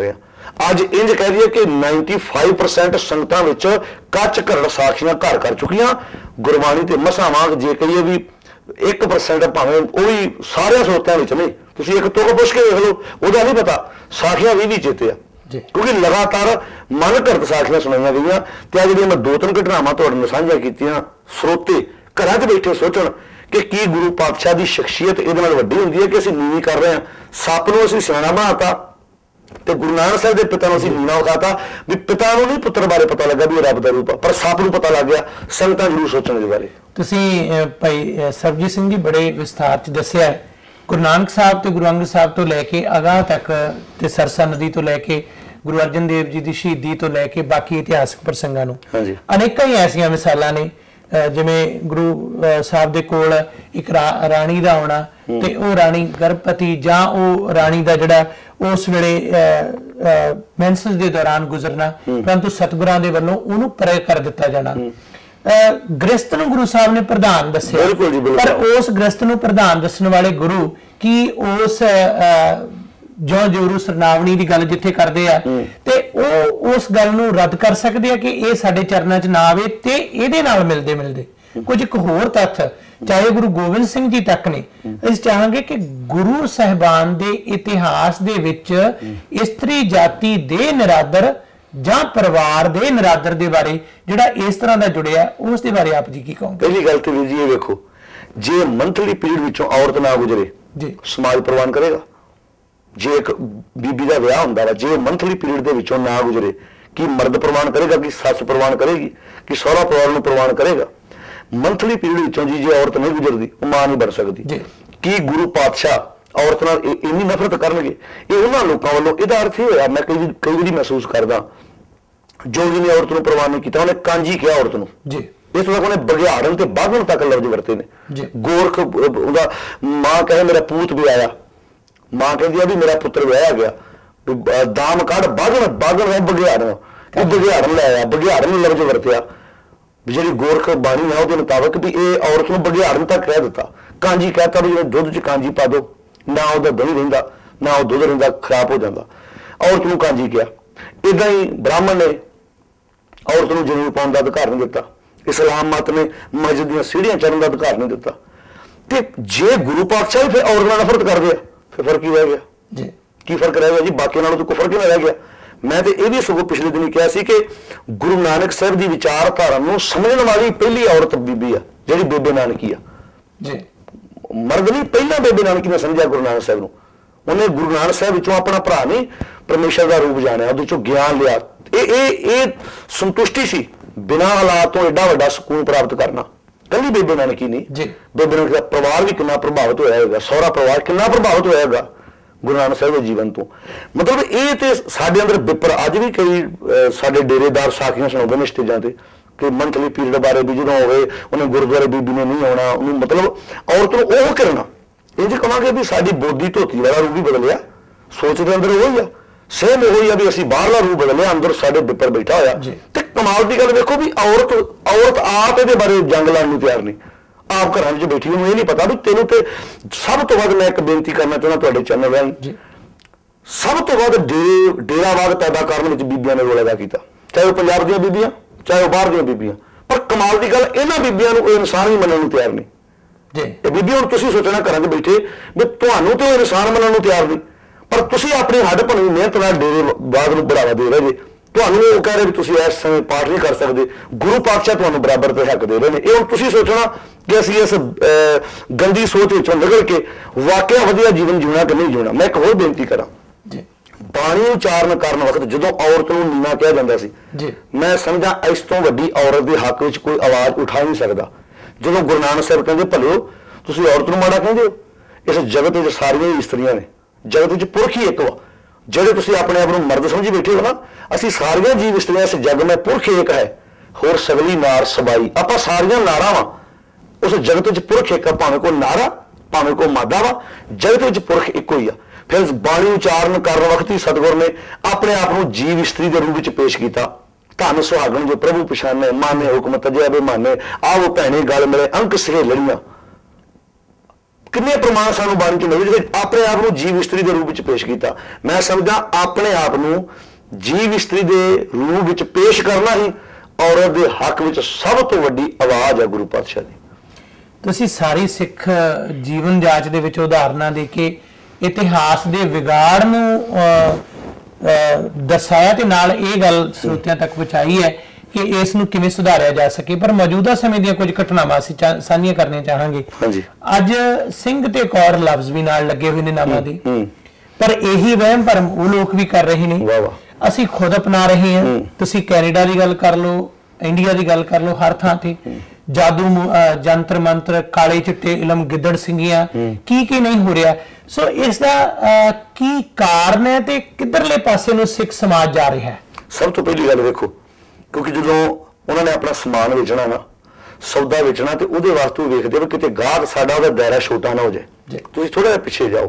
ਅੱਜ ਇੰਜ ਕਹਿ ਦਈਏ ਕਿ ਪਚਾਨਵੇਂ परसेंट ਸੰਗਤਾਂ ਵਿੱਚ ਕੱਚ ਘਰੜ ਸਾਖੀਆਂ ਘਰ ਕਰ ਚੁੱਕੀਆਂ। ਗੁਰਬਾਣੀ ਤੇ ਮਸਾਵਾਂ ਜੇ ਕਹੀਏ ਵੀ ਇੱਕ परसेंट ਭਾਵੇਂ ਉਹ ਵੀ ਸਾਰਿਆਂ ਸਰੋਤਿਆਂ ਵਿੱਚ ਨਹੀਂ। ਤੁਸੀਂ ਇੱਕ ਤੁਕ ਪੁੱਛ ਕੇ ਦੇਖ ਲਓ, ਉਹਦਾ ਨਹੀਂ ਪਤਾ। ਸਾਖੀਆਂ ਵੀ ਵੀ ਚੇਤੇ ਆ, ਕਿਉਂਕਿ ਲਗਾਤਾਰ ਮਨ ਘੜਤ ਸਾਖੀਆਂ ਸੁਣਾਈਆਂ ਗਈਆਂ। ਤੇ ਆ ਜਿਹੜੀਆਂ ਮੈਂ ਦੋ ਤਿੰਨ ਘਟਨਾਵਾਂ ਤੁਹਾਡੇ ਨਾਲ ਸਾਂਝੀਆਂ ਕੀਤੀਆਂ, ਸਰੋਤੇ ਘਰਾਂ 'ਚ ਬੈਠੇ ਸੋਚਣ ਕਿ ਕੀ ਗੁਰੂ ਪਾਤਸ਼ਾਹ ਦੀ ਸ਼ਖਸੀਅਤ ਇਹਦੇ ਨਾਲ ਵੱਡੀ ਹੁੰਦੀ ਹੈ ਕਿ ਅਸੀਂ ਨੀਵੀਂ ਕਰ ਰਹੇ ਹਾਂ। ਸੱਪ ਨੂੰ ਅਸੀਂ ਸਿਆਣਾ ਬਣਾਤਾ ਤੇ ਗੁਰੂ ਨਾਨਕ ਸਾਹਿਬ ਦੇ ਪਿਤਾ ਨੂੰ ਅਸੀਂ ਨੀਵਾਂ ਵਿਖਾਤਾ। ਵੀ ਪਿਤਾ ਨੂੰ ਨਹੀਂ ਪੁੱਤਰ ਬਾਰੇ ਪਤਾ ਲੱਗਾ ਵੀ ਇਹ ਰੱਬ ਦਾ ਰੂਪ ਆ, ਪਰ ਸੱਪ ਨੂੰ ਪਤਾ ਲੱਗ ਗਿਆ। ਸੰਗਤਾਂ ਜ਼ਰੂਰ ਸੋਚਣ ਦੇ ਬਾਰੇ। ਤੁਸੀਂ ਭਾਈ ਸਰਬਜੀਤ ਸਿੰਘ ਜੀ ਬੜੇ ਵਿਸਥਾਰ 'ਚ ਦੱਸਿਆ ਹੈ ਗੁਰੂ ਨਾਨਕ ਸਾਹਿਬ ਤੇ ਗੁਰੂ ਅੰਗਦ ਸਾਹਿਬ ਤੋਂ ਲੈ ਕੇ ਅਗਾਂਹ ਤੱਕ ਤੇ ਸਰਸਾ ਨਦੀ ਤੋਂ ਲੈ ਕੇ ਗੁਰੂ ਅਰਜਨ ਦੇਵ ਜੀ ਦੀ ਸ਼ਹੀਦੀ ਤੋਂ ਲੈ ਕੇ ਬਾਕੀ ਇਤਿਹਾਸਕ ਪ੍ਰਸੰਗਾਂ ਨੂੰ। ਅਨੇਕਾਂ ਹੀ ਐਸੀਆਂ ਮਿਸਾਲਾਂ ਨੇ, ਜਿਵੇਂ ਗੁਰੂ ਸਾਹਿਬ ਦੇ ਕੋਲ ਇੱਕ ਰਾਣੀ ਦਾ ਆਉਣਾ ਤੇ ਉਹ ਰਾਣੀ ਗਰਭਵਤੀ ਜਾਂ ਉਹ ਰਾਣੀ ਦਾ ਜਿਹੜਾ ਉਸ ਵੇਲੇ ਮੈਂਸਸ ਦੇ ਦੌਰਾਨ ਗੁਜ਼ਰਨਾ, ਪਰੰਤੂ ਸਤਿਗੁਰਾਂ ਦੇ ਵੱਲੋਂ ਉਹਨੂੰ ਪਰੇ ਕਰ ਦਿੱਤਾ ਜਾਣਾ। ਗ੍ਰਸਤ ਨੂੰ ਗੁਰੂ ਸਾਹਿਬ ਨੇ ਪ੍ਰਧਾਨ ਦੱਸਿਆ, ਪਰ ਉਸ ਗ੍ਰਸਤ ਨੂੰ ਪ੍ਰਧਾਨ ਦੱਸਣ ਵਾਲੇ ਗੁਰੂ ਕੀ ਉਸ ਜੋ ਜੋਰੂ ਸਰਨਾਵਣੀ ਦੀ ਗੱਲ ਜਿੱਥੇ ਕਰਦੇ ਆ ਤੇ ਉਹ ਉਸ ਗੱਲ ਨੂੰ ਰੱਦ ਕਰ ਸਕਦੇ ਆ ਕਿ ਇਹ ਸਾਡੇ ਚਰਨਾਂ 'ਚ ਨਾ ਆਵੇ। ਤੇ ਇਹਦੇ ਨਾਲ ਮਿਲਦੇ ਮਿਲਦੇ ਕੁਝ ਇੱਕ ਹੋਰ ਤੱਥ ਚਾਹੇ ਗੁਰੂ ਗੋਬਿੰਦ ਸਿੰਘ ਜੀ ਤੱਕ ਨੇ। ਅਸੀਂ ਚਾਹਾਂਗੇ ਕਿ ਗੁਰੂ ਸਾਹਿਬਾਨ ਦੇ ਇਤਿਹਾਸ ਦੇ ਵਿੱਚ ਇਸਤਰੀ ਜਾਤੀ ਦੇ ਨਿਰਾਦਰ ਜਾਂ ਪਰਿਵਾਰ ਦੇ ਨਿਰਾਦਰ ਦੇ ਬਾਰੇ ਜਿਹੜਾ ਇਸ ਤਰ੍ਹਾਂ ਦਾ ਜੁੜਿਆ, ਉਸ ਦੇ ਬਾਰੇ ਆਪ ਜੀ ਕੀ ਕਹੋਗੇ? ਪਹਿਲੀ ਗੱਲ ਤੇ ਵੀ ਜੀ ਇਹ ਵੇਖੋ, ਜੇ ਮੰਥਲੀ ਪੀਰੀਅਡ ਵਿੱਚੋਂ ਔਰਤ ਨਾ ਗੁਜ਼ਰੇ ਜੀ ਸਮਾਜ ਪ੍ਰਵਾਨ ਕਰੇਗਾ। ਜੇ ਇੱਕ ਬੀਬੀ ਦਾ ਵਿਆਹ ਹੁੰਦਾ ਵਾ, ਜੇ ਮੰਥਲੀ ਪੀਰੀਅਡ ਦੇ ਵਿੱਚੋਂ ਨਾ ਗੁਜ਼ਰੇ, ਕੀ ਮਰਦ ਪ੍ਰਵਾਨ ਕਰੇਗਾ, ਕਿ ਸੱਸ ਪ੍ਰਵਾਨ ਕਰੇਗੀ, ਕਿ ਸਹੁਰਾ ਪਰਿਵਾਰ ਨੂੰ ਪ੍ਰਵਾਨ ਕਰੇਗਾ? ਮੰਥਲੀ ਪੀਰੀਅਡ ਵਿੱਚੋਂ ਜੀ ਜੇ ਔਰਤ ਨਹੀਂ ਗੁਜ਼ਰਦੀ ਉਹ ਮਾਂ ਨਹੀਂ ਬਣ ਸਕਦੀ। ਕੀ ਗੁਰੂ ਪਾਤਸ਼ਾਹ ਔਰਤ ਨਾਲ ਇੰਨੀ ਨਫ਼ਰਤ ਕਰਨਗੇ? ਇਹ ਉਹਨਾਂ ਲੋਕਾਂ ਵੱਲੋਂ ਇਹਦਾ ਅਰਥ ਇਹ ਹੋਇਆ, ਮੈਂ ਕਈ ਕਈ ਵਾਰੀ ਮਹਿਸੂਸ ਕਰਦਾ, ਜੋ ਜਿਹਨੇ ਔਰਤ ਨੂੰ ਪ੍ਰਵਾਨ ਨਹੀਂ ਕੀਤਾ ਉਹਨੇ ਕਾਂਜੀ ਕਿਹਾ ਔਰਤ ਨੂੰ ਜੀ। ਇਸ ਤੋਂ ਤੱਕ ਉਹਨੇ ਬਘਿਆੜਨ ਤੇ ਬਾਗਣ ਤੱਕ ਲਫ਼ਜ਼ ਵਰਤੇ ਨੇ। ਗੋਰਖ ਉਹਦਾ ਮਾਂ ਕਹੇ ਮੇਰਾ ਪੂਤ ਵੀ ਆਇਆ, ਮਾਂ ਕਹਿੰਦੀ ਆ ਵੀ ਮੇਰਾ ਪੁੱਤਰ ਵਿਆਹਿਆ ਗਿਆ, ਦਾਮ ਕੱਢ ਬਾਗਣ ਬਾਗਣ ਹੈ ਬਘਿਆੜਨ, ਉਹ ਬਘਿਆੜਨ ਲੈ ਆਇਆ, ਬਘਿਆੜਨ ਲਫ਼ਜ਼ ਵਰਤਿਆ। ਜਿਹੜੀ ਗੋਰਖ ਬਾਣੀ ਹੈ ਉਹਦੇ ਮੁਤਾਬਕ ਵੀ ਇਹ ਔਰਤ ਨੂੰ ਬਘਿਆੜਨ ਤੱਕ ਕਹਿ ਦਿੱਤਾ। ਕਾਂਜੀ ਕਹਿਤਾ ਵੀ ਜਿਹੜੇ ਦੁੱਧ 'ਚ ਕਾਂਜੀ ਪਾ ਦੋ, ਨਾ ਉਹਦਾ ਦਹੀਂ ਰਹਿੰਦਾ ਨਾ ਉਹ ਦੁੱਧ ਰਹਿੰਦਾ, ਖਰਾਬ ਹੋ ਜਾਂਦਾ। ਔਰਤ ਨੂੰ ਕਾਂਜੀ ਕਿਹਾ। ਏਦਾਂ ਹੀ ਬ੍ਰਾਹਮਣ ਨੇ ਔਰਤ ਨੂੰ ਜਨੇਊ ਪਾਉਣ ਦਾ ਅਧਿਕਾਰ ਨਹੀਂ ਦਿੱਤਾ। ਇਸਲਾਮ ਮਤ ਨੇ ਮਸਜਿਦ ਦੀਆਂ ਸੀੜੀਆਂ ਚੜ੍ਹਨ ਦਾ ਅਧਿਕਾਰ ਨਹੀਂ ਦਿੱਤਾ। ਤੇ ਜੇ ਗੁਰੂ ਪਾਤਸ਼ਾਹ ਫਿਰ ਔਰਤ ਨਾਲ ਨਫ਼ਰਤ ਕਰਦੇ ਆ, ਫਿਰ ਫਰਕ ਕੀ ਰਹਿ ਗਿਆ ਜੀ? ਕੀ ਫਰਕ ਰਹਿ ਗਿਆ ਜੀ? ਬਾਕੀਆਂ ਨਾਲੋਂ ਤਾਂ ਕੋਈ ਫਰਕ ਹੀ ਨਾ ਰਹਿ ਗਿਆ। ਮੈਂ ਤੇ ਇਹ ਵੀ ਸਗੋਂ ਪਿਛਲੇ ਦਿਨ ਕਿਹਾ ਸੀ ਕਿ ਗੁਰੂ ਨਾਨਕ ਸਾਹਿਬ ਦੀ ਵਿਚਾਰਧਾਰਾ ਨੂੰ ਸਮਝਣ ਵਾਲੀ ਪਹਿਲੀ ਔਰਤ ਬੀਬੀ ਆ ਜਿਹੜੀ ਬੇਬੇ ਨਾਨਕੀ ਆ ਜੀ। ਮਰਦ ਨਹੀਂ, ਪਹਿਲਾਂ ਬੇਬੇ ਨਾਨਕੀ ਨੇ ਸਮਝਿਆ ਗੁਰੂ ਨਾਨਕ ਸਾਹਿਬ ਨੂੰ। ਉਹਨੇ ਗੁਰੂ ਨਾਨਕ ਸਾਹਿਬ ਵਿੱਚੋਂ ਆਪਣਾ ਭਰਾ ਨਹੀਂ ਪਰਮੇਸ਼ਰ ਦਾ ਰੂਪ ਜਾਣਿਆ, ਉਹਦੇ ਚੋਂ ਗਿਆਨ ਲਿਆ। ਇਹ ਇਹ ਇਹ ਸੰਤੁਸ਼ਟੀ ਸੀ ਬਿਨਾਂ ਹਾਲਾਤ ਤੋਂ ਐਡਾ ਵੱਡਾ ਸਕੂਨ ਪ੍ਰਾਪਤ ਕਰਨਾ। ਕੱਲੀ ਬੇਬੇ ਨਾਨਕੀ ਨਹੀਂ ਜੀ, ਬੇਬੇ ਨਾਨਕੀ ਦਾ ਪਰਿਵਾਰ ਵੀ ਕਿੰਨਾ ਪ੍ਰਭਾਵਿਤ ਹੋਇਆ ਹੋਵੇਗਾ, ਸਹੁਰਾ ਪਰਿਵਾਰ ਕਿੰਨਾ ਪ੍ਰਭਾਵਿਤ ਹੋਇਆ ਹੋਵੇਗਾ ਗੁਰੂ ਨਾਨਕ ਸਾਹਿਬ ਦੇ ਜੀਵਨ ਤੋਂ। ਮਤਲਬ ਇਹ ਤੇ ਸਾਡੇ ਅੰਦਰ ਵਿਪਰ ਅੱਜ ਵੀ ਕਈ ਸਾਡੇ ਡੇਰੇਦਾਰ ਸਾਖੀਆਂ ਸੁਣਾਉਂਦੇ ਨੇ ਸਟੇਜਾਂ ਤੇ ਕਿ ਮੰਥਲੀ ਪੀਰੀਅਡ ਬਾਰੇ ਵੀ ਜਦੋਂ ਹੋਵੇ ਉਹਨੇ ਗੁਰਦੁਆਰੇ ਬੀਬੀ ਨੇ ਨਹੀਂ ਆਉਣਾ, ਉਹਨੂੰ ਮਤਲਬ ਔਰਤ ਨੂੰ ਉਹ ਕਰਨਾ। ਇੰਝ ਕਹਾਂਗੇ ਵੀ ਸਾਡੀ ਬੋਦੀ ਧੋਤੀ ਵਾਲਾ ਰੂਪ ਵੀ ਬਦਲਿਆ, ਸੋਚ ਦੇ ਅੰਦਰ ਉਹੀ ਆ, ਸੇਮ ਉਹੀ ਆ ਵੀ ਅਸੀਂ ਬਾਹਰਲਾ ਰੂਪ ਬਦਲਿਆ, ਅੰਦਰ ਸਾਡੇ ਵਿਪਰ ਬੈਠਾ ਹੋਇਆ। ਤੇ ਕਮਾਲ ਦੀ ਗੱਲ ਵੇਖੋ ਵੀ ਔਰਤ ਔਰਤ ਆਪ ਇਹਦੇ ਬਾਰੇ ਜੰਗ ਲੜਨ ਨੂੰ ਤਿਆਰ ਨਹੀਂ। ਆਪ ਘਰਾਂ 'ਚ ਬੈਠੀ ਉਹਨੂੰ ਇਹ ਨਹੀਂ ਪਤਾ ਵੀ ਤੈਨੂੰ ਤੇ ਸਭ ਤੋਂ ਵੱਧ ਮੈਂ ਇੱਕ ਬੇਨਤੀ ਕਰਨਾ ਚਾਹੁੰਦਾ ਤੁਹਾਡੇ ਚੈਨਲ ਰਾਹੀਂ, ਸਭ ਤੋਂ ਵੱਧ ਡੇਰੇ ਡੇਰਾਵਾਦ ਪੈਦਾ ਕਰਨ ਵਿੱਚ ਬੀਬੀਆਂ ਨੇ ਰੋਲ ਅਦਾ ਕੀਤਾ, ਚਾਹੇ ਉਹ ਪੰਜਾਬ ਦੀਆਂ ਬੀਬੀਆਂ ਚਾਹੇ ਉਹ ਬਾਹਰ ਦੀਆਂ ਬੀਬੀਆਂ। ਪਰ ਕਮਾਲ ਦੀ ਗੱਲ ਇਹਨਾਂ ਬੀਬੀਆਂ ਨੂੰ ਉਹ ਇਨਸਾਨ ਹੀ ਮੰਨਣ ਨੂੰ ਤਿਆਰ ਨਹੀਂ ਜੀ। ਤੇ ਬੀਬੀਆਂ ਹੁਣ ਤੁਸੀਂ ਸੋਚਣਾ ਘਰਾਂ 'ਚ ਬੈਠੇ ਵੀ ਤੁਹਾਨੂੰ ਤੇ ਉਹ ਇਨਸਾਨ ਮੰਨਣ ਨੂੰ ਤਿਆਰ ਨਹੀਂ, ਪਰ ਤੁਸੀਂ ਆਪਣੀ ਹੱਡ ਭੰਨੀ ਮਿਹਨਤ ਨਾਲ ਡੇਰੇਵਾਦ ਨੂੰ ਬੜਾਵਾ ਦੇ ਰਹੇ ਜੇ। ਤੁਹਾਨੂੰ ਉਹ ਕਹਿ ਰਹੇ ਵੀ ਤੁਸੀਂ ਇਸ ਸਮੇਂ ਪਾਠ ਨਹੀਂ ਕਰ ਸਕਦੇ, ਗੁਰੂ ਪਾਤਸ਼ਾਹ ਤੁਹਾਨੂੰ ਬਰਾਬਰ ਤੇ ਹੱਕ ਦੇ ਰਹੇ ਨੇ। ਇਹ ਹੁਣ ਤੁਸੀਂ ਸੋਚਣਾ ਕਿ ਅਸੀਂ ਇਸ ਗੰਦੀ ਸੋਚ ਵਿੱਚੋਂ ਨਿਕਲ ਕੇ ਵਾਕਿਆ ਵਧੀਆ ਜੀਵਨ ਜਿਉਣਾ ਕਿ ਨਹੀਂ ਜਿਉਣਾ। ਮੈਂ ਇੱਕ ਹੋਰ ਬੇਨਤੀ ਕਰਾਂ, ਬਾਣੀ ਉਚਾਰਨ ਕਰਨ ਵਕਤ ਜਦੋਂ ਔਰਤ ਨੂੰ ਨੀਵਾਂ ਕਿਹਾ ਜਾਂਦਾ ਸੀ, ਮੈਂ ਸਮਝਾਂ ਇਸ ਤੋਂ ਵੱਡੀ ਔਰਤ ਦੇ ਹੱਕ ਵਿੱਚ ਕੋਈ ਆਵਾਜ਼ ਉਠਾ ਨਹੀਂ ਸਕਦਾ। ਜਦੋਂ ਗੁਰੂ ਨਾਨਕ ਸਾਹਿਬ ਕਹਿੰਦੇ ਭਲਿਓ ਤੁਸੀਂ ਔਰਤ ਨੂੰ ਮਾੜਾ ਕਹਿੰਦੇ ਹੋ, ਇਸ ਜਗਤ ਵਿੱਚ ਸਾਰੀਆਂ ਹੀ ਇਸਤਰੀਆਂ ਨੇ, ਜਗਤ ਵਿੱਚ ਪੁਰਖ ਹੀ ਇੱਕ ਵਾ। ਜਿਹੜੇ ਤੁਸੀਂ ਆਪਣੇ ਆਪ ਨੂੰ ਮਰਦ ਸਮਝੀ ਬੈਠੇ ਹੋ ਨਾ, ਅਸੀਂ ਸਾਰੀਆਂ ਜੀਵ ਇਸਤਰੀਆਂ ਇਸ ਜਗ ਮੈਂ ਪੁਰਖ ਇੱਕ ਹੈ, ਹੋਰ ਸਗਲੀ ਨਾਰ ਸਬਾਈ। ਆਪਾਂ ਸਾਰੀਆਂ ਨਾਰਾਂ ਵਾ, ਉਸ ਜਗਤ ਵਿੱਚ ਪੁਰਖ ਇੱਕ ਆ, ਭਾਵੇਂ ਕੋਈ ਨਾਰਾ ਭਾਵੇਂ ਕੋਈ ਮਾਦਾ ਵਾ, ਜਗਤ ਵਿੱਚ ਪੁਰਖ ਇੱਕੋ ਹੀ ਆ। ਫਿਰ ਬਾਣੀ ਉਚਾਰਨ ਕਰਨ ਵਕਤ ਹੀ ਸਤਿਗੁਰ ਨੇ ਆਪਣੇ ਆਪ ਨੂੰ ਜੀਵ ਇਸਤਰੀ ਦੇ ਰੂਪ ਵਿੱਚ ਪੇਸ਼ ਕੀਤਾ। ਧਨ ਸੁਹਾਗਣ ਜੋ ਪ੍ਰਭੂ ਪਛਾਨੇ, ਮਾਨੇ ਹੁਕਮ ਤਜਿਆ ਬੇਮਾਨੇ, ਆਵੋ ਭੈਣੇ ਗਲ ਮਿਲੇ ਅੰਕ ਸਹੇਲੜੀਆਂ। ਕਿੰਨੇ ਪ੍ਰਮਾਣ ਸਾਨੂੰ ਬਾਣੀ ਚ ਮਿਲੇ ਜਿਹੜੇ ਆਪਣੇ ਆਪ ਨੂੰ ਜੀਵ ਇਸਤਰੀ ਦੇ ਰੂਪ ਵਿੱਚ ਪੇਸ਼ ਕੀਤਾ। ਮੈਂ ਸਮਝਦਾ ਆਪਣੇ ਆਪ ਨੂੰ जीव इस्त्री के रूप विच पेश करना ही औरत के हक विच सब तो वड्डी आवाज़ है गुरु पातशाह की। ਤੁਸੀਂ ਸਾਰੀ ਸਿੱਖ ਜੀਵਨ ਜਾਂਚ ਦੇ ਵਿੱਚ ਉਦਾਹਰਨਾਂ ਦੇ ਕੇ ਇਤਿਹਾਸ ਦੇ ਵਿਗਾੜ ਨੂੰ ਦਰਸਾਇਆ ਤੇ ਨਾਲ ਇਹ ਗੱਲ ਸਰੋਤਿਆਂ ਤੱਕ ਪਹੁੰਚਾਈ ਹੈ ਕਿ ਇਸ ਨੂੰ ਕਿਵੇਂ ਸੁਧਾਰਿਆ ਜਾ ਸਕੇ। ਪਰ ਮੌਜੂਦਾ ਸਮੇਂ ਦੀਆਂ ਕੁਝ ਘਟਨਾਵਾਂ ਅਸੀਂ ਸਾਂਝੀਆਂ ਕਰਨੀਆਂ ਚਾਹਾਂਗੇ। ਹਾਂਜੀ, ਅੱਜ ਸਿੰਘ ਤੇ ਕੌਰ ਲਫ਼ਜ਼ ਵੀ ਨਾਲ ਲੱਗੇ ਹੋਏ ਨੇ ਨਾਮਾਂ ਦੇ, ਪਰ ਇਹੀ ਵਹਿਮ ਭਰਮ ਉਹ ਲੋਕ ਵੀ ਕਰ ਰਹੇ ਨੇ, ਅਸੀਂ ਖੁਦ ਅਪਣਾ ਰਹੇ ਹਾਂ। ਤੁਸੀਂ ਕੈਨੇਡਾ ਦੀ ਗੱਲ ਕਰ ਲਓ, ਇੰਡੀਆ ਦੀ ਗੱਲ ਕਰ ਲਓ, ਹਰ ਥਾਂ ਤੇ ਜਾਦੂ ਜੰਤਰ ਮੰਤਰ ਕਾਲੇ ਚਿੱਟੇ ਇਲਮ ਗਿੱਦੜ ਸਿੰਘੀਆਂ ਕੀ ਕੀ ਨਹੀਂ ਹੋ ਰਿਹਾ। ਸੋ ਇਸ ਦਾ ਕੀ ਕਾਰਨ ਹੈ ਤੇ ਕਿੱਧਰਲੇ ਪਾਸੇ ਨੂੰ ਸਿੱਖ ਸਮਾਜ ਜਾ ਰਿਹਾ ਹੈ? ਸਭ ਤੋਂ ਪਹਿਲੀ ਗੱਲ ਵੇਖੋ, ਕਿਉਂਕਿ ਜਦੋਂ ਉਹਨਾਂ ਨੇ ਆਪਣਾ ਸਮਾਨ ਵੇਚਣਾ ਨਾ, ਸੌਦਾ ਵੇਚਣਾ, ਤੇ ਉਹਦੇ ਵਾਸਤੇ ਵੇਖਦੇ ਵੀ ਕਿਤੇ ਗਾਹਕ ਸਾਡਾ ਉਹਦਾ ਦਾਇਰਾ ਛੋਟਾ ਨਾ ਹੋ ਜਾਏ। ਤੁਸੀਂ ਥੋੜਾ ਜਿਹਾ ਪਿੱਛੇ ਜਾਓ।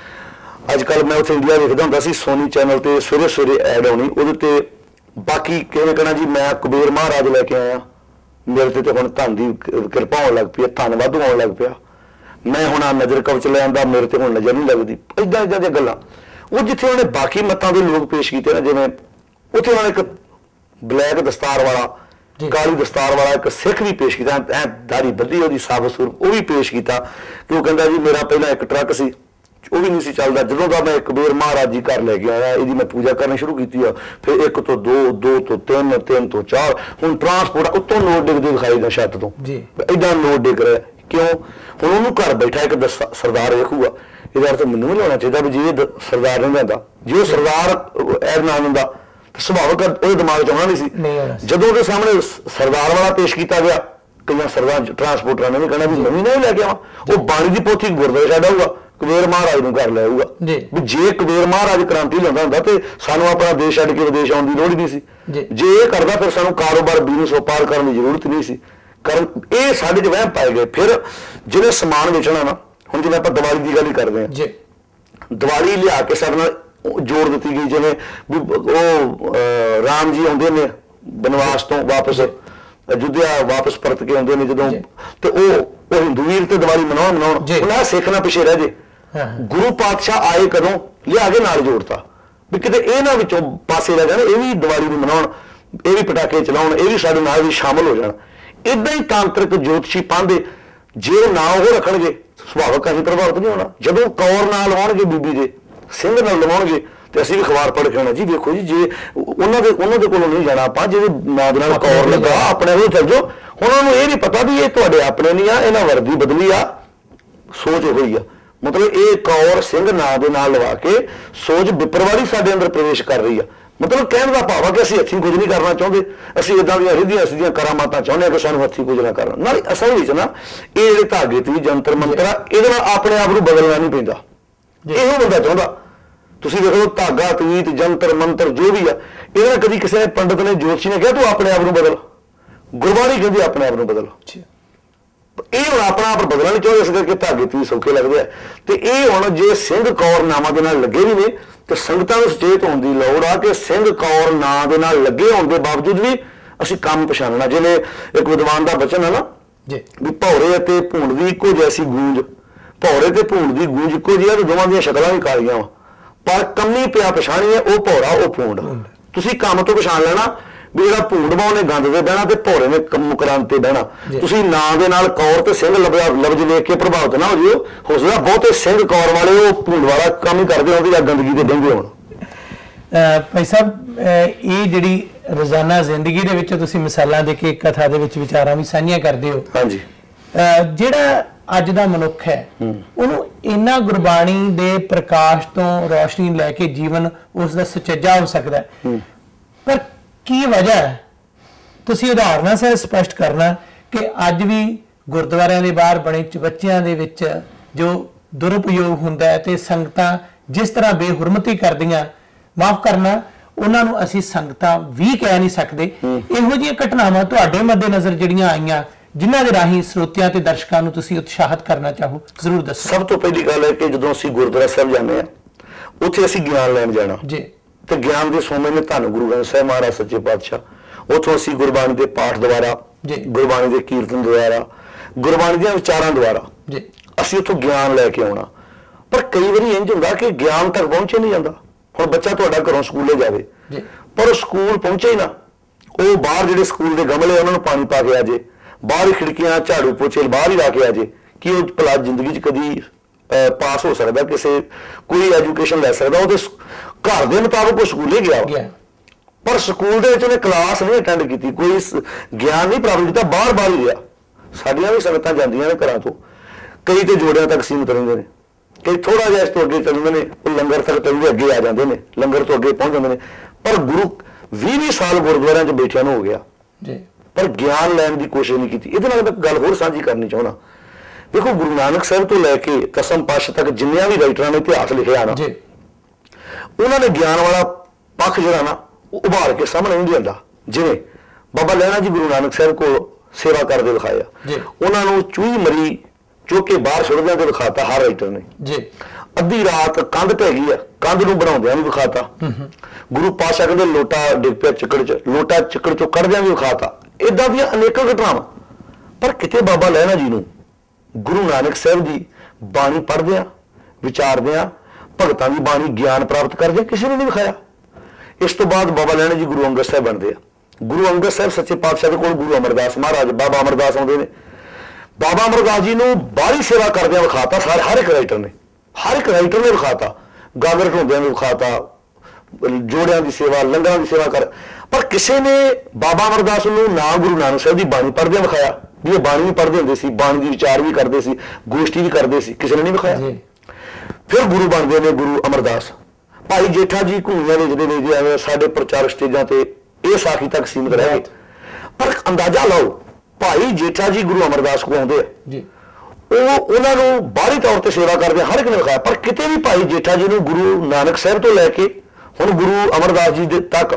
ਅੱਜ ਕੱਲ ਮੈਂ ਉੱਥੇ ਇੰਡੀਆ ਵੇਖਦਾ ਹੁੰਦਾ ਸੀ, ਸੋਨੀ ਚੈਨਲ ਤੇ ਸਵੇਰੇ ਸਵੇਰੇ ਐਡ ਆਉਣੀ, ਉਹਦੇ ਤੇ ਬਾਕੀ ਕਿਵੇਂ ਕਹਿਣਾ ਜੀ ਮੈਂ ਕੁਬੇਰ ਮਹਾਰਾਜ ਲੈ ਕੇ ਆਇਆ, ਮੇਰੇ ਤੇ ਹੁਣ ਧਨ ਦੀ ਕਿਰਪਾ ਹੋਣ ਲੱਗ ਪਈ, ਧਨ ਵਾਧੂ ਆਉਣ ਲੱਗ ਪਿਆ, ਮੈਂ ਹੁਣ ਆ ਨਜ਼ਰ ਕਵਚ ਲੈ ਆਂਦਾ, ਮੇਰੇ ਤੇ ਹੁਣ ਨਜ਼ਰ ਨਹੀਂ ਲੱਗਦੀ। ਏਦਾਂ ਏਦਾਂ ਦੀਆਂ ਗੱਲਾਂ ਉਹ ਜਿੱਥੇ ਉਹਨੇ ਬਾਕੀ ਮਤਾਂ ਦੇ ਲੋਕ ਪੇਸ਼ ਕੀਤੇ ਨਾ, ਜਿਵੇਂ ਉੱਥੇ ਉਹਨਾਂ ਨੇ ਇੱਕ ਬਲੈਕ ਦਸਤਾਰ ਵਾਲਾ, ਕਾਲੀ ਦਸਤਾਰ ਵਾਲਾ ਇੱਕ ਸਿੱਖ ਵੀ ਪੇਸ਼ ਕੀਤਾ, ਐ ਦਾੜੀ ਬੱਧੀ ਉਹਦੀ ਸਾਬਤ ਸੂਰਤ, ਉਹ ਵੀ ਪੇਸ਼ ਕੀਤਾ ਕਿ ਉਹ ਕਹਿੰਦਾ ਜੀ ਮੇਰਾ ਪਹਿਲਾਂ ਇੱਕ ਟਰੱਕ ਸੀ, ਉਹ ਵੀ ਨਹੀਂ ਸੀ ਚੱਲਦਾ, ਜਦੋਂ ਦਾ ਮੈਂ ਕੁਬੇਰ ਮਹਾਰਾਜ ਜੀ ਘਰ ਲੈ ਕੇ ਆਇਆ, ਇਹਦੀ ਮੈਂ ਪੂਜਾ ਕਰਨੀ ਸ਼ੁਰੂ ਕੀਤੀ ਆ, ਫਿਰ ਇੱਕ ਤੋਂ ਦੋ, ਦੋ ਤੋਂ ਤਿੰਨ, ਤਿੰਨ ਤੋਂ ਚਾਰ, ਹੁਣ ਟਰਾਂਸਪੋਰਟ ਉੱਤੋਂ ਨੋਟ ਡਿੱਗਦੇ ਵਿਖਾਈ ਦਾ ਛੱਤ ਤੋਂ, ਏਦਾਂ ਨੋਟ ਡਿੱਗ ਰਿਹਾ। ਕਿਉਂ? ਹੁਣ ਉਹਨੂੰ ਘਰ ਬੈਠਾ ਇੱਕ ਸਰਦਾਰ ਵੇਖੂਗਾ, ਇਹਦਾ ਅਰਥ ਮੈਨੂੰ ਵੀ ਲਾਉਣਾ ਚਾਹੀਦਾ ਵੀ ਜੇ ਇਹ ਸਰਦਾਰ ਨਹੀਂ ਲੈਂਦਾ, ਜੇ ਉਹ ਸਰਦਾਰ ਐਡ ਨਾ ਲੈਂਦਾ ਤਾਂ ਸੁਭਾਵਕ ਉਹਦੇ ਦਿਮਾਗ 'ਚ ਆਉਣਾ ਨਹੀਂ ਸੀ। ਜਦੋਂ ਉਹਦੇ ਸਾਹਮਣੇ ਸਰਦਾਰ ਵਾਲਾ ਪੇਸ਼ ਕੀਤਾ ਗਿਆ, ਕਈਆਂ ਸਰਦਾਰ ਟਰਾਂਸਪੋਰਟਰਾਂ ਨੇ ਵੀ ਕਹਿਣਾ ਵੀ ਨਵੀਂ ਨਹੀਂ ਲੈ ਕੇ ਆਵਾਂ, ਉਹ ਬਾਣੀ ਦੀ ਪੋਥੀ ਗੁਰਦੁਆਰੇ ਛੱਡ ਆਊਗਾ, ਕੁਬੇਰ ਮਹਾਰਾਜ ਨੂੰ ਘਰ ਲੈ ਆਊਗਾ। ਵੀ ਜੇ ਕੁਬੇਰ ਮਹਾਰਾਜ ਕ੍ਰਾਂਤੀ ਲਿਆਉਂਦਾ ਹੁੰਦਾ ਤੇ ਸਾਨੂੰ ਆਪਣਾ ਦੇਸ਼ ਛੱਡ ਕੇ ਵਿਦੇਸ਼ ਆਉਣ ਦੀ ਲੋੜ ਹੀ ਨਹੀਂ ਸੀ। ਜੇ ਇਹ ਕਰਦਾ ਫਿਰ ਸਾਨੂੰ ਕਾਰੋਬਾਰ ਬਿਜ਼ਨਸ ਵਪਾਰ ਕਰਨ ਦੀ ਜ਼ਰੂਰਤ ਨਹੀਂ ਸੀ। ਕਰਨ ਇਹ ਸਾਡੇ 'ਚ ਵਹਿਮ ਪਾਏ ਗਏ। ਫਿਰ ਜਿਹੜੇ ਸਮਾਨ ਵੇਚਣਾ ਨਾ, ਹੁਣ ਜਿਵੇਂ ਆਪਾਂ ਦੀਵਾਲੀ ਦੀ ਗੱਲ ਹੀ ਕਰਦੇ ਹਾਂ, ਦੀਵਾਲੀ ਲਿਆ ਕੇ ਸਾਡੇ ਨਾਲ ਜੋੜ ਦਿੱਤੀ ਗਈ, ਜਿਵੇਂ ਵੀ ਉਹ ਰਾਮ ਜੀ ਆਉਂਦੇ ਨੇ ਬਨਵਾਸ ਤੋਂ ਵਾਪਸ, ਅਯੁੱਧਿਆ ਵਾਪਸ ਪਰਤ ਕੇ ਆਉਂਦੇ ਨੇ ਜਦੋਂ, ਤੇ ਉਹ ਉਹ ਹਿੰਦੂ ਵੀਰ ਤੇ ਦੀਵਾਲੀ ਮਨਾਉਣ ਮਨਾਉਣ ਉਹਨਾਂ ਸਿੱਖ ਨਾ ਪਿੱਛੇ ਰਹਿ ਜੇ। ਗੁਰੂ ਪਾਤਸ਼ਾਹ ਆਏ ਕਦੋਂ, ਲਿਆ ਕੇ ਨਾਲ ਜੋੜਤਾ ਵੀ ਕਿਤੇ ਇਹਨਾਂ ਵਿੱਚੋਂ ਪਾਸੇ ਰਹਿ ਜਾਣ, ਇਹ ਵੀ ਦੀਵਾਲੀ ਨੂੰ ਮਨਾਉਣ, ਇਹ ਵੀ ਪਟਾਕੇ ਚਲਾਉਣ, ਇਹ ਵੀ ਸਾਡੇ ਨਾਲ ਵੀ ਸ਼ਾਮਲ ਹੋ ਜਾਣ। ਏਦਾਂ ਹੀ ਤਾਂਤਰਿਕ ਜੋਤਸ਼ੀ ਪਾਂਦੇ, ਜੇ ਨਾ ਉਹ ਰੱਖਣਗੇ ਸੁਭਾਵਕ ਅਸੀਂ ਪ੍ਰਭਾਵਿਤ ਨਹੀਂ ਹੋਣਾ। ਜਦੋਂ ਕੌਰ ਨਾਲ ਲਾਉਣਗੇ ਬੀਬੀ ਦੇ, ਸਿੰਘ ਨਾਲ ਲਵਾਉਣਗੇ, ਤੇ ਅਸੀਂ ਵੀ ਅਖਬਾਰ ਪੜ੍ਹ ਕੇ ਆਉਣਾ ਜੀ ਵੇਖੋ ਜੀ, ਜੇ ਉਹਨਾਂ ਦੇ ਉਹਨਾਂ ਦੇ ਕੋਲੋਂ ਨਹੀਂ ਜਾਣਾ ਆਪਾਂ, ਜਿਹਦੇ ਨਾਂ ਦੇ ਨਾਲ ਕੌਰ ਲੱਗਾ ਆਪਣੇ ਕੋਲ ਚੱਲ ਜਾਓ। ਹੁਣ ਉਹਨੂੰ ਇਹ ਨਹੀਂ ਪਤਾ ਵੀ ਇਹ ਤੁਹਾਡੇ ਆਪਣੇ ਨਹੀਂ ਆ, ਇਹਨਾਂ ਵਰਦੀ ਬਦਲੀ ਆ, ਸੋਚ ਹੋਈ ਆ। ਮਤਲਬ ਇਹ ਕੌਰ ਸਿੰਘ ਨਾਂ ਦੇ ਨਾਲ ਲਵਾ ਕੇ ਸੋਚ ਵਿਪਰਵਾਦੀ ਸਾਡੇ ਅੰਦਰ ਪ੍ਰਵੇਸ਼ ਕਰ ਰਹੀ ਆ। ਮਤਲਬ ਕਹਿਣ ਦਾ ਭਾਵ ਆ ਕਿ ਅਸੀਂ ਹੱਥੀਂ ਕੁਝ ਨਹੀਂ ਕਰਨਾ ਚਾਹੁੰਦੇ, ਅਸੀਂ ਇਦਾਂ ਦੀਆਂ ਰਿੱਧੀਆਂ ਸਿੱਧੀਆਂ ਕਰਾਮਾਤਾਂ ਚਾਹੁੰਦੇ ਹਾਂ ਕਿ ਸਾਨੂੰ ਹੱਥੀਂ ਕੁਝ ਨਾ ਕਰਨ। ਨਾਲ ਅਸਲ ਵਿੱਚ ਨਾ ਇਹ ਜਿਹੜੇ ਧਾਗੇ ਤੇ ਜੰਤਰ ਮੰਤਰ ਆ, ਇਹਦੇ ਨਾਲ ਆਪਣੇ ਆਪ ਨੂੰ ਬਦਲਣਾ ਨਹੀਂ ਪੈਂਦਾ, ਇਹੋ ਬੰਦਾ ਚਾਹੁੰਦਾ। ਤੁਸੀਂ ਦੇਖੋ ਧਾਗਾ ਤਵੀਤ ਜੰਤਰ ਮੰਤਰ ਜੋ ਵੀ ਆ, ਇਹਦੇ ਨਾਲ ਕਦੀ ਕਿਸੇ ਪੰਡਤ ਨੇ ਜੋਤਸ਼ੀ ਨੇ ਕਿਹਾ ਤੂੰ ਆਪਣੇ ਆਪ ਨੂੰ ਬਦਲ, ਗੁਰਬਾਣੀ ਕਹਿੰਦੀ ਆਪਣੇ ਆਪ ਨੂੰ ਬਦਲ। ਇਹ ਹੁਣ ਆਪਣਾ ਆਪ ਬਦਲਣਾ ਨਹੀਂ ਚਾਹੁੰਦੇ, ਇਸ ਕਰਕੇ ਧਾਗੇ ਤਵੀਤ ਸੌਖੇ ਲੱਗਦੇ ਆ। ਤੇ ਇਹ ਹੁਣ ਜੇ ਸਿੰਘ ਕੌਰ ਨਾਮਾਂ ਦੇ ਨਾਲ ਲੱਗੇ ਵੀ ਨੇ ਤੇ ਸੰਗਤਾਂ ਨੂੰ ਸੁਚੇਤ ਹੋਣ ਦੀ ਲੋੜ ਆ ਕਿ ਸਿੰਘ ਕੌਰ ਨਾਂ ਦੇ ਨਾਲ ਲੱਗੇ ਹੋਣ ਦੇ ਬਾਵਜੂਦ ਵੀ ਅਸੀਂ ਕੰਮ ਪਛਾਣਨਾ। ਜਿਵੇਂ ਇੱਕ ਵਿਦਵਾਨ ਦਾ ਬਚਨ ਹੈ ਨਾ ਵੀ ਭੌਰੇ ਅਤੇ ਭੂੰਡ ਦੀ ਇੱਕੋ ਜੈਸੀ ਗੂੰਜ, ਭੌਰੇ ਤੇ ਭੂੰਡ ਦੀ ਗੂੰਜ ਇੱਕੋ ਜਿਹੀ ਆ ਤੇ ਦੋਵਾਂ ਦੀਆਂ ਸ਼ਕਲਾਂ ਵੀ ਕਾਲੀਆਂ ਵਾ, ਪਰ ਕੰਮੀ ਪਿਆ ਪਛਾਣੀ ਹੈ, ਉਹ ਭੌਰਾ ਉਹ ਭੂੰਡ। ਤੁਸੀਂ ਕੰਮ ਤੋਂ ਪਛਾਣ ਲੈਣਾ ਵੀ ਜਿਹੜਾ ਭੂੰਡਵਾ ਉਹਨੇ ਗੰਦ ਤੇ ਬਹਿਣਾ ਤੇ ਭੌਰੇ ਨੇ ਮੁਕਰਾਂ ਤੇ ਬਹਿਣਾ। ਤੁਸੀਂ ਨਾਂ ਦੇ ਨਾਲ ਕੌਰ ਤੇ ਸਿੰਘ ਲਫ਼ਜ਼ ਦੇਖ ਕੇ ਪ੍ਰਭਾਵਿਤ ਨਾ ਹੋ ਜਿਓ। ਹੋ ਸਕਦਾ ਬਹੁਤੇ ਸਿੰਘ ਕੌਰ ਵਾਲੇ ਉਹ ਭੂੰਡ ਵਾਲਾ ਕੰਮ ਹੀ ਕਰਦੇ ਹੋਣ ਜਾਂ ਗੰਦਗੀ ਤੇ ਡੰਗੇ ਹੋਣ। ਭਾਈ ਸਾਹਿਬ, ਇਹ ਜਿਹੜੀ ਰੋਜ਼ਾਨਾ ਜ਼ਿੰਦਗੀ ਦੇ ਵਿੱਚ ਤੁਸੀਂ ਮਿਸਾਲਾਂ ਦੇ ਕੇ ਕਥਾ ਦੇ ਵਿੱਚ ਵਿਚਾਰਾਂ ਵੀ ਸਾਂਝੀਆਂ ਕਰਦੇ ਹੋ। ਹਾਂਜੀ, ਜਿਹੜਾ ਅੱਜ ਦਾ ਮਨੁੱਖ ਹੈ ਉਹਨੂੰ ਇਹਨਾਂ ਗੁਰਬਾਣੀ ਦੇ ਪ੍ਰਕਾਸ਼ ਤੋਂ ਰੋਸ਼ਨੀ ਲੈ ਕੇ ਜੀਵਨ ਉਸ ਦਾ ਸੁਚੱਜਾ ਹੋ ਸਕਦਾ ਹੈ, ਪਰ ਕੀ ਵਜ੍ਹਾ ਹੈ? ਤੁਸੀਂ ਉਦਾਹਰਨਾਂ ਸਹਿਤ ਸਪਸ਼ਟ ਕਰਨਾ ਕਿ ਅੱਜ ਵੀ ਗੁਰਦੁਆਰਿਆਂ ਦੇ ਬਾਹਰ ਬਣੇ ਚਵੱਚਿਆਂ ਦੇ ਵਿੱਚ ਜੋ ਦੁਰਉਪਯੋਗ ਹੁੰਦਾ ਹੈ ਤੇ ਸੰਗਤਾਂ ਜਿਸ ਤਰ੍ਹਾਂ ਬੇਹੁਰਮਤੀ ਕਰਦੀਆਂ, ਮਾਫ ਕਰਨਾ, ਉਹਨਾਂ ਨੂੰ ਅਸੀਂ ਸੰਗਤਾਂ ਵੀ ਕਹਿ ਨਹੀਂ ਸਕਦੇ। ਇਹੋ ਜਿਹੀਆਂ ਘਟਨਾਵਾਂ ਤੁਹਾਡੇ ਮੱਦੇ ਨਜ਼ਰ ਜਿਹੜੀਆਂ ਆਈਆਂ, ਜਿਨ੍ਹਾਂ ਦੇ ਰਾਹੀਂ ਸਰੋਤਿਆਂ ਤੇ ਦਰਸ਼ਕਾਂ ਨੂੰ ਤੁਸੀਂ ਉਤਸ਼ਾਹਿਤ ਕਰਨਾ ਚਾਹੋ, ਜ਼ਰੂਰ ਦੱਸੋ। ਸਭ ਤੋਂ ਪਹਿਲੀ ਗੱਲ ਹੈ ਕਿ ਜਦੋਂ ਅਸੀਂ ਗੁਰਦੁਆਰਾ ਸਾਹਿਬ ਜਾਂਦੇ ਹਾਂ, ਉੱਥੇ ਅਸੀਂ ਗਿਆਨ ਲੈਣ ਜਾਣਾ ਜੀ, ਤੇ ਗਿਆਨ ਦੇ ਸੋਮੇ ਨੇ ਧੰਨ ਗੁਰੂ ਗ੍ਰੰਥ ਸਾਹਿਬ ਮਹਾਰਾਜ ਸੱਚੇ ਪਾਤਸ਼ਾਹ, ਉੱਥੋਂ ਅਸੀਂ ਗੁਰਬਾਣੀ ਦੇ ਪਾਠ ਦੁਆਰਾ, ਗੁਰਬਾਣੀ ਦੇ ਕੀਰਤਨ ਦੁਆਰਾ, ਗੁਰਬਾਣੀ ਦੀਆਂ ਵਿਚਾਰਾਂ ਦੁਆਰਾ ਅਸੀਂ ਉੱਥੋਂ ਗਿਆਨ ਲੈ ਕੇ ਆਉਣਾ। ਪਰ ਕਈ ਵਾਰੀ ਇੰਝ ਹੁੰਦਾ ਕਿ ਗਿਆਨ ਤੱਕ ਪਹੁੰਚੇ ਨਹੀਂ ਜਾਂਦਾ। ਹੁਣ ਬੱਚਾ ਤੁਹਾਡਾ ਘਰੋਂ ਸਕੂਲੇ ਜਾਵੇ, पर स्कूल पहुंचे ही ना, वो बाहर ਜਿਹੜੇ ਸਕੂਲ ਦੇ ਗਮਲੇ ਉਹਨਾਂ ਨੂੰ ਪਾਣੀ ਪਾ ਕੇ ਆ ਜੇ, ਬਾਹਰ ਖਿੜਕੀਆਂ ਝਾੜੂ ਪੋਚੇ ਬਾਹਰ ਹੀ ਲਾ ਕੇ ਆ ਜੇ, ਕਿ ਉਹ ਭਲਾ ਜ਼ਿੰਦਗੀ 'ਚ ਕਦੀ ਪਾਸ ਹੋ ਸਕਦਾ, ਕਿਸੇ ਕੋਈ ਐਜੂਕੇਸ਼ਨ ਲੈ ਸਕਦਾ, ਉਹਦੇ ਘਰ ਦੇ ਮੁਤਾਬਕ ਉਹ ਸਕੂਲੇ ਗਿਆ, ਪਰ ਸਕੂਲ ਦੇ ਵਿੱਚ ਉਹਨੇ ਕਲਾਸ ਨਹੀਂ ਅਟੈਂਡ ਕੀਤੀ, ਕੋਈ ਗਿਆਨ ਨਹੀਂ ਪ੍ਰਾਪਤ ਕੀਤਾ, ਬਾਹਰ ਬਾਹਰ ਹੀ ਰਿਹਾ। ਸਾਡੀਆਂ ਵੀ ਸੰਗਤਾਂ ਜਾਂਦੀਆਂ ਨੇ ਘਰਾਂ ਤੋਂ, ਕਈ ਤੇ ਜੋੜਿਆਂ ਤੱਕ ਸੀਮਤ ਰਹਿੰਦੇ ਨੇ, ਕਈ ਥੋੜਾ ਜਿਹਾ ਇਸ ਤੋਂ ਅੱਗੇ ਚੱਲਦੇ ਨੇ, ਉਹ ਲੰਗਰ ਤੱਕ ਚੱਲਦੇ ਅੱਗੇ ਆ ਜਾਂਦੇ ਨੇ, ਲੰਗਰ ਤੋਂ ਅੱਗੇ ਪਹੁੰਚ ਜਾਂਦੇ ਨੇ, ਪਰ ਗੁਰੂ ਵੀਹ ਵੀਹ ਸਾਲ ਗੁਰਦੁਆਰਿਆਂ 'ਚ ਬੈਠਿਆਂ ਨੂੰ ਹੋ ਗਿਆ, ਪਰ ਗਿਆਨ ਲੈਣ ਦੀ ਕੋਸ਼ਿਸ਼ ਨਹੀਂ ਕੀਤੀ। ਇਹਦੇ ਨਾਲ ਮੈਂ ਗੱਲ ਹੋਰ ਸਾਂਝੀ ਕਰਨੀ ਚਾਹੁੰਦਾ। ਦੇਖੋ, ਗੁਰੂ ਨਾਨਕ ਸਾਹਿਬ ਤੋਂ ਲੈ ਕੇ ਦਸਮ ਪਾਤਸ਼ਾਹ ਤੱਕ ਜਿੰਨਿਆਂ ਵੀ ਰਾਈਟਰਾਂ ਨੇ ਇਤਿਹਾਸ ਲਿਖਿਆ ਨਾ, ਉਹਨਾਂ ਨੇ ਗਿਆਨ ਵਾਲਾ ਪੱਖ ਜਿਹੜਾ ਨਾ ਉਹ ਉਭਾਰ ਕੇ ਸਾਹਮਣੇ ਨਹੀਂ ਲਿਆਂਦਾ। ਜਿਵੇਂ ਬਾਬਾ ਲਹਿਣਾ ਜੀ ਗੁਰੂ ਨਾਨਕ ਸਾਹਿਬ ਕੋਲ ਸੇਵਾ ਕਰਦੇ ਵਿਖਾਇਆ, ਉਹਨਾਂ ਨੂੰ ਚੂਹੀ ਮਰੀ ਚੁੱਕ ਕੇ ਬਾਹਰ ਸੁੱਟਦਿਆਂ ਤੇ ਵਿਖਾਤਾ ਹਰ ਰਾਈਟਰ ਨੇ। ਅੱਧੀ ਰਾਤ ਕੰਧ ਪੈ ਗਈ ਆ, ਕੰਧ ਨੂੰ ਬਣਾਉਂਦਿਆਂ ਵੀ ਵਿਖਾਤਾ। ਗੁਰੂ ਪਾਤਸ਼ਾਹ ਕਹਿੰਦੇ ਲੋਟਾ ਡਿੱਗ ਪਿਆ ਚਿੱਕੜ 'ਚ, ਲੋਟਾ ਚਿੱਕੜ 'ਚੋਂ ਕੱਢਦਿਆਂ ਵੀ ਵਿਖਾਤਾ। ਏਦਾਂ ਦੀਆਂ ਅਨੇਕਾਂ ਘਟਨਾਵਾਂ, ਪਰ ਕਿਤੇ ਬਾਬਾ ਲਹਿਣਾ ਜੀ ਨੂੰ ਗੁਰੂ ਨਾਨਕ ਸਾਹਿਬ ਦੀ ਬਾਣੀ ਪੜ੍ਹਦਿਆਂ, ਵਿਚਾਰਦਿਆਂ, ਭਗਤਾਂ ਦੀ ਬਾਣੀ ਗਿਆਨ ਪ੍ਰਾਪਤ ਕਰਦਿਆਂ ਕਿਸੇ ਨੇ ਨਹੀਂ ਵਿਖਾਇਆ। ਇਸ ਤੋਂ ਬਾਅਦ ਬਾਬਾ ਲਹਿਣਾ ਜੀ ਗੁਰੂ ਅੰਗਦ ਸਾਹਿਬ ਬਣਦੇ ਆ। ਗੁਰੂ ਅੰਗਦ ਸਾਹਿਬ ਸੱਚੇ ਪਾਤਸ਼ਾਹ ਦੇ ਕੋਲ ਗੁਰੂ ਅਮਰਦਾਸ ਮਹਾਰਾਜ, ਬਾਬਾ ਅਮਰਦਾਸ ਆਉਂਦੇ ਨੇ। ਬਾਬਾ ਅਮਰਦਾਸ ਜੀ ਨੂੰ ਬਾਹਰੀ ਸੇਵਾ ਕਰਦਿਆਂ ਵਿਖਾਤਾ ਸਾਰੇ, ਹਰ ਇੱਕ ਰਾਈਟਰ ਨੇ, ਹਰ ਇੱਕ ਰਾਈਟਰ ਨੇ ਵਿਖਾਤਾ, ਗਾਗਰ ਢੋਂਦਿਆਂ ਨੂੰ ਵਿਖਾਤਾ, ਜੋੜਿਆਂ ਦੀ ਸੇਵਾ, ਲੰਗਰਾਂ ਦੀ ਸੇਵਾ ਕਰ, ਪਰ ਕਿਸੇ ਨੇ ਬਾਬਾ ਅਮਰਦਾਸ ਨੂੰ ਨਾ ਗੁਰੂ ਨਾਨਕ ਸਾਹਿਬ ਦੀ ਬਾਣੀ ਪੜ੍ਹਦਿਆਂ ਵਿਖਾਇਆ ਵੀ ਇਹ ਬਾਣੀ ਵੀ ਪੜ੍ਹਦੇ ਹੁੰਦੇ ਸੀ, ਬਾਣੀ ਦੀ ਵਿਚਾਰ ਵੀ ਕਰਦੇ ਸੀ, ਗੋਸ਼ਟੀ ਵੀ ਕਰਦੇ ਸੀ, ਕਿਸੇ ਨੇ ਨਹੀਂ ਵਿਖਾਇਆ। ਫਿਰ ਗੁਰੂ ਬਣਦੇ ਨੇ ਗੁਰੂ ਅਮਰਦਾਸ। ਭਾਈ ਜੇਠਾ ਜੀ ਘੂਈਆਂ ਦੇ ਜਿਹੜੇ ਨੇ ਜਿਵੇਂ ਸਾਡੇ ਪ੍ਰਚਾਰਕ ਸਟੇਜਾਂ ਤੇ ਇਹ ਸਾਖੀ ਤੱਕ ਸੀਮਿਤ ਰਹਿ ਗਏ, ਪਰ ਅੰਦਾਜ਼ਾ ਲਾਓ ਭਾਈ ਜੇਠਾ ਜੀ ਗੁਰੂ ਅਮਰਦਾਸ ਕੋਲ ਆਉਂਦੇ ਆ, ਉਹ ਉਹਨਾਂ ਨੂੰ ਬਾਹਰੀ ਤੌਰ ਤੇ ਸੇਵਾ ਕਰਦੇ ਹਰ ਇੱਕ ਨੇ ਵਿਖਾਇਆ, ਪਰ ਕਿਤੇ ਵੀ ਭਾਈ ਜੇਠਾ ਜੀ ਨੂੰ ਗੁਰੂ ਨਾਨਕ ਸਾਹਿਬ ਤੋਂ ਲੈ ਕੇ ਹੁਣ ਗੁਰੂ ਅਮਰਦਾਸ ਜੀ ਦੇ ਤੱਕ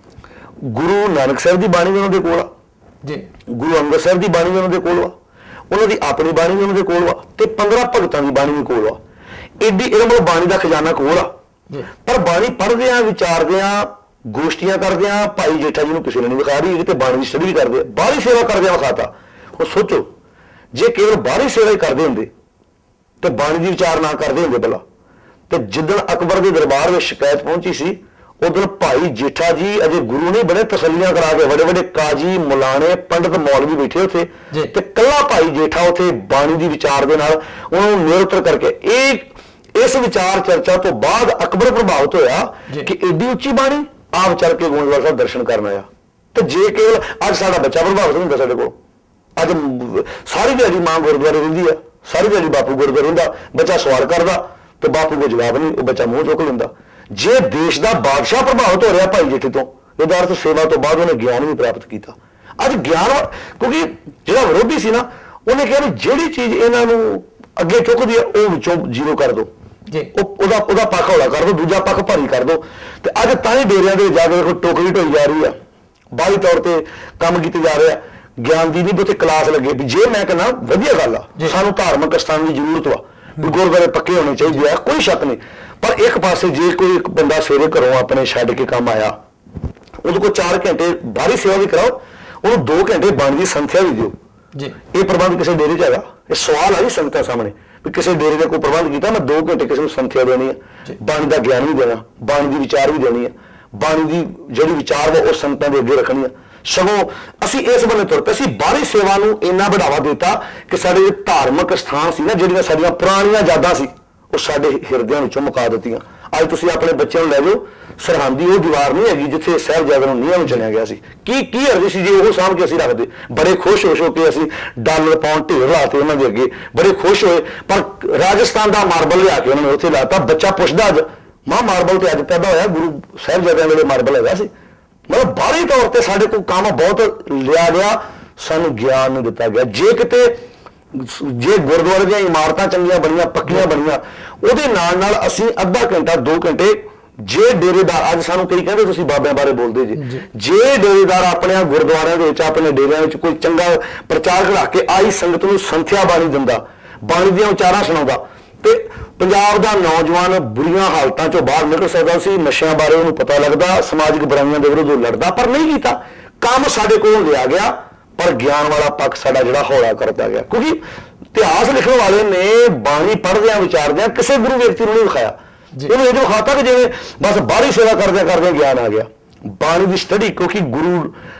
ਗੁਰੂ ਨਾਨਕ ਸਾਹਿਬ ਦੀ ਬਾਣੀ ਵੀ ਉਹਨਾਂ ਦੇ ਕੋਲ ਆ, ਗੁਰੂ ਅੰਗਦ ਸਾਹਿਬ ਦੀ ਬਾਣੀ ਵੀ ਉਹਨਾਂ ਦੇ ਕੋਲ ਆ, ਉਹਨਾਂ ਦੀ ਆਪਣੀ ਬਾਣੀ ਵੀ ਉਹਨਾਂ ਦੇ ਕੋਲ ਆ, ਤੇ ਪੰਦਰਾਂ ਭਗਤਾਂ ਦੀ ਬਾਣੀ ਵੀ ਕੋਲ ਆ। ਏਡੀ ਇਹਦੇ ਮਤਲਬ ਬਾਣੀ ਦਾ ਖਜ਼ਾਨਾ ਕੋਲ ਆ, ਪਰ ਬਾਣੀ ਪੜ੍ਹਦਿਆਂ, ਵਿਚਾਰਦਿਆਂ, ਗੋਸ਼ਟੀਆਂ ਕਰਦਿਆਂ ਭਾਈ ਜੇਠਾ ਜੀ ਨੂੰ ਕਿਸੇ ਨੇ ਨਹੀਂ ਵਿਖਾ ਰਹੀ, ਤੇ ਬਾਣੀ ਦੀ ਸਟੱਡੀ ਵੀ ਕਰਦੇ, ਬਾਹਰੀ ਸੇਵਾ ਕਰਦਿਆਂ ਵਿਖਾਤਾ। ਹੁਣ ਸੋਚੋ, ਜੇ ਕੇਵਲ ਬਾਹਰੀ ਸੇਵਾ ਹੀ ਕਰਦੇ ਹੁੰਦੇ ਤੇ ਬਾਣੀ ਦੀ ਵਿਚਾਰ ਨਾ ਕਰਦੇ ਹੁੰਦੇ ਭਲਾ, ਤੇ ਜਿੱਦਣ ਅਕਬਰ ਦੇ ਦਰਬਾਰ ਵਿੱਚ ਸ਼ਿਕਾਇਤ ਪਹੁੰਚੀ ਸੀ, ਉਦੋਂ ਭਾਈ ਜੇਠਾ ਜੀ ਅਜੇ ਗੁਰੂ ਨਹੀਂ ਬਣੇ, ਤਸੱਲੀਆਂ ਕਰਾ ਕੇ ਵੱਡੇ ਵੱਡੇ ਕਾਜੀ, ਮੁਲਾਣੇ, ਪੰਡਤ, ਮੌਲਵੀ ਬੈਠੇ ਉੱਥੇ, ਤੇ ਕੱਲਾ ਭਾਈ ਜੇਠਾ ਉੱਥੇ ਬਾਣੀ ਦੀ ਵਿਚਾਰ ਦੇ ਨਾਲ ਉਹਨਾਂ ਨੂੰ ਨਿਰੁੱਤਰ ਕਰਕੇ। ਇਹ ਇਸ ਵਿਚਾਰ ਚਰਚਾ ਤੋਂ ਬਾਅਦ ਅਕਬਰ ਪ੍ਰਭਾਵਿਤ ਹੋਇਆ ਕਿ ਏਡੀ ਉੱਚੀ ਬਾਣੀ ਆਪ ਚੱਲ ਕੇ ਗੋਇੰਦਵਾਲ ਸਾਹਿਬ ਦਰਸ਼ਨ ਕਰਨ ਆਇਆ। ਤੇ ਜੇ ਕੇਵਲ ਅੱਜ ਸਾਡਾ ਬੱਚਾ ਪ੍ਰਭਾਵਿਤ ਹੁੰਦਾ, ਸਾਡੇ ਕੋਲ ਅੱਜ ਸਾਰੀ ਦਿਹਾੜੀ ਮਾਂ ਗੁਰਦੁਆਰੇ ਰਹਿੰਦੀ ਆ, ਸਾਰੀ ਦਿਹਾੜੀ ਬਾਪੂ ਗੁਰਦੁਆਰੇ ਰਹਿੰਦਾ, ਬੱਚਾ ਸਵਾਲ ਕਰਦਾ ਤੇ ਬਾਪੂ ਕੋਲ ਜਵਾਬ ਨਹੀਂ, ਉਹ ਬੱਚਾ ਮੂੰਹ ਚੁੱਕ ਲੈਂਦਾ। ਜੇ ਦੇਸ਼ ਦਾ ਬਾਦਸ਼ਾਹ ਪ੍ਰਭਾਵਿਤ ਹੋ ਰਿਹਾ ਭਾਈ ਜੇਠੇ ਤੋਂ, ਇਹਦਾ ਅਰਥ ਸੇਵਾ ਤੋਂ ਬਾਅਦ ਉਹਨੇ ਗਿਆਨ ਵੀ ਪ੍ਰਾਪਤ ਕੀਤਾ। ਅੱਜ ਗਿਆਨ, ਕਿਉਂਕਿ ਜਿਹੜਾ ਵਿਰੋਧੀ ਸੀ ਨਾ, ਉਹਨੇ ਕਿਹਾ ਵੀ ਜਿਹੜੀ ਚੀਜ਼ ਇਹਨਾਂ ਨੂੰ ਅੱਗੇ ਚੁੱਕਦੀ ਹੈ ਉਹ ਵਿੱਚੋਂ ਜ਼ੀਰੋ ਕਰ ਦਿਓ, ਉਹਦਾ ਉਹਦਾ ਪੱਖ ਹੌਲਾ ਕਰ ਦਿਓ, ਦੂਜਾ ਪੱਖ ਭਾਰੀ ਕਰ ਦਿਓ। ਤੇ ਅੱਜ ਤਾਂ ਹੀ ਡੇਰਿਆਂ ਦੇ ਜਾ ਕੇ ਦੇਖੋ ਟੋਕਰੀ ਢੋਈ ਜਾ ਰਹੀ ਆ, ਬਾਹਰੀ ਤੌਰ ਤੇ ਕੰਮ ਕੀਤੇ ਜਾ ਰਹੇ ਆ, ਗਿਆਨ ਦੀ ਨਹੀਂ ਉੱਥੇ ਕਲਾਸ ਲੱਗੇ ਵੀ। ਜੇ ਮੈਂ ਕਹਿੰਦਾ ਵਧੀਆ ਗੱਲ ਆ, ਸਾਨੂੰ ਧਾਰਮਿਕ ਸਥਾਨ ਦੀ ਜ਼ਰੂਰਤ ਵਾ, ਗੁਰਦੁਆਰੇ ਪੱਕੇ ਹੋਣੇ ਚਾਹੀਦੇ ਆ, ਕੋਈ ਸ਼ੱਕ ਨਹੀਂ, ਪਰ ਇੱਕ ਪਾਸੇ ਜੇ ਕੋਈ ਇੱਕ ਬੰਦਾ ਸਵੇਰੇ ਘਰੋਂ ਆਪਣੇ ਛੱਡ ਕੇ ਕੰਮ ਆਇਆ, ਉਹਦੇ ਕੋਲ ਚਾਰ ਘੰਟੇ ਬਾਹਰੀ ਸੇਵਾ ਵੀ ਕਰਾਓ, ਉਹਨੂੰ ਦੋ ਘੰਟੇ ਬਾਣੀ ਦੀ ਸੰਥਿਆ ਵੀ ਦਿਓ। ਇਹ ਪ੍ਰਬੰਧ ਕਿਸੇ ਡੇਰੇ 'ਚ ਹੈਗਾ? ਇਹ ਸਵਾਲ ਆ ਜੀ ਸੰਗਤਾਂ ਸਾਹਮਣੇ ਵੀ ਕਿਸੇ ਡੇਰੇ ਨੇ ਕੋਈ ਪ੍ਰਬੰਧ ਕੀਤਾ, ਮੈਂ ਦੋ ਘੰਟੇ ਕਿਸੇ ਨੂੰ ਸੰਥਿਆ ਦੇਣੀ ਹੈ, ਬਾਣੀ ਦਾ ਗਿਆਨ ਵੀ ਦੇਣਾ, ਬਾਣੀ ਦੀ ਵਿਚਾਰ ਵੀ ਦੇਣੀ ਹੈ, ਬਾਣੀ ਦੀ ਜਿਹੜੀ ਵਿਚਾਰ ਵਾ ਉਹ ਸੰਗਤਾਂ ਦੇ ਅੱਗੇ ਰੱਖਣੀ ਹੈ। ਸਗੋਂ ਅਸੀਂ ਇਸ ਬੰਨੇ ਤੁਰ ਪਏ, ਅਸੀਂ ਬਾਹਰੀ ਸੇਵਾ ਨੂੰ ਇੰਨਾ ਵਧਾਵਾ ਦਿੱਤਾ ਕਿ ਸਾਡੇ ਧਾਰਮਿਕ ਸਥਾਨ ਸੀ ਨਾ, ਜਿਹੜੀਆਂ ਸਾਡੀਆਂ ਪੁਰਾਣੀਆਂ ਯਾਦਾਂ ਸੀ, ਉਹ ਸਾਡੇ ਹਿਰਦਿਆਂ ਵਿੱਚੋਂ ਮੁਕਾ ਦਿੱਤੀਆਂ। ਅੱਜ ਤੁਸੀਂ ਆਪਣੇ ਬੱਚਿਆਂ ਨੂੰ ਲੈ ਜਾਓ, ਸਰਹੰਦ ਦੀ ਉਹ ਦੀਵਾਰ ਨਹੀਂ ਹੈਗੀ ਜਿੱਥੇ ਸਾਹਿਬਜ਼ਾਦਿਆਂ ਨੂੰ ਨੀਹਾਂ ਨੂੰ ਚਿਣਿਆ ਗਿਆ ਸੀ। ਕੀ ਕੀ ਅਰਜ਼ੀ ਸੀ ਜੇ ਉਹ ਸਾਂਭ ਕੇ ਅਸੀਂ ਰੱਖਦੇ? ਬੜੇ ਖੁਸ਼ ਹੋ ਕੇ ਅਸੀਂ ਡਾਲਰ ਪਾਉਂਡ ਢੇਰ ਲਾਤੇ ਉਹਨਾਂ ਦੇ ਅੱਗੇ, ਬੜੇ ਖੁਸ਼ ਹੋਏ, ਪਰ ਰਾਜਸਥਾਨ ਦਾ ਮਾਰਬਲ ਲਿਆ ਕੇ ਉਹਨਾਂ ਨੇ ਉੱਥੇ ਲਾਤਾ। ਬੱਚਾ ਪੁੱਛਦਾ ਅੱਜ, ਮਾਂ ਮਾਰਬਲ ਤੇ ਅੱਜ ਪੈਦਾ ਹੋਇਆ, ਗੁਰੂ ਸਾਹਿਬਜ਼ਾਦਿਆਂ ਵੇਲੇ ਮਾਰਬਲ ਹੈਗਾ ਸੀ। ਮਤਲਬ ਬਾਹਰੀ ਤੌਰ ਤੇ ਸਾਡੇ ਕੋਲ ਕੰਮ ਬਹੁਤ ਲਿਆ ਗਿਆ, ਸਾਨੂੰ ਗਿਆਨ ਨਹੀਂ ਦਿੱਤਾ ਗਿਆ। ਜੇ ਕਿਤੇ ਜੇ ਗੁਰਦੁਆਰੇ ਦੀਆਂ ਇਮਾਰਤਾਂ ਚੰਗੀਆਂ ਬਣੀਆਂ, ਪੱਕੀਆਂ ਬਣੀਆਂ, ਉਹਦੇ ਨਾਲ ਨਾਲ ਅਸੀਂ ਅੱਧਾ ਘੰਟਾ ਦੋ ਘੰਟੇ ਜੇ ਡੇਰੇਦਾਰ, ਅੱਜ ਸਾਨੂੰ ਕਈ ਕਹਿੰਦੇ ਤੁਸੀਂ ਬਾਬਿਆਂ ਬਾਰੇ ਬੋਲਦੇ ਜੀ, ਜੇ ਡੇਰੇਦਾਰ ਆਪਣੇ ਗੁਰਦੁਆਰਿਆਂ ਦੇ ਵਿੱਚ, ਆਪਣੇ ਡੇਰਿਆਂ ਵਿੱਚ ਕੋਈ ਚੰਗਾ ਪ੍ਰਚਾਰ ਕਰਾ ਕੇ ਆਈ ਸੰਗਤ ਨੂੰ ਸੰਥਿਆ ਬਾਣੀ ਦਿੰਦਾ, ਬਾਣੀ ਦੀਆਂ ਉਚਾਰਾਂ ਸੁਣਾਉਂਦਾ, ਤੇ ਪੰਜਾਬ ਦਾ ਨੌਜਵਾਨ ਬੁਰੀਆਂ ਹਾਲਤਾਂ ਚੋਂ ਬਾਹਰ ਨਿਕਲ ਸਕਦਾ ਸੀ, ਨਸ਼ਿਆਂ ਬਾਰੇ ਉਹਨੂੰ ਪਤਾ ਲੱਗਦਾ, ਸਮਾਜਿਕ ਬੁਰਾਈਆਂ ਦੇ ਵਿਰੁੱਧ ਲੜਦਾ, ਪਰ ਨਹੀਂ ਕੀਤਾ। ਕੰਮ ਸਾਡੇ ਕੋਲ ਲਿਆ ਗਿਆ, ਪਰ ਗਿਆਨ ਵਾਲਾ ਪੱਖ ਸਾਡਾ ਜਿਹੜਾ ਹੌਲਾ ਕਰਦਾ ਗਿਆ, ਕਿਉਂਕਿ ਇਤਿਹਾਸ ਲਿਖਣ ਵਾਲੇ ਨੇ ਬਾਣੀ ਪੜ੍ਹਦਿਆਂ ਵਿਚਾਰਦਿਆਂ ਕਿਸੇ ਗੁਰੂ ਵਿਅਕਤੀ ਨੂੰ ਨਹੀਂ ਵਿਖਾਇਆ। ਉਹਨੂੰ ਇਹ ਵਿਖਾਤਾ ਕਿ ਜਿਵੇਂ ਬਸ ਬਾਹਰੀ ਸੇਵਾ ਕਰਦਿਆਂ ਕਰਦਿਆਂ ਗਿਆਨ ਆ ਗਿਆ। बाणी की स्टडी, क्योंकि गुरु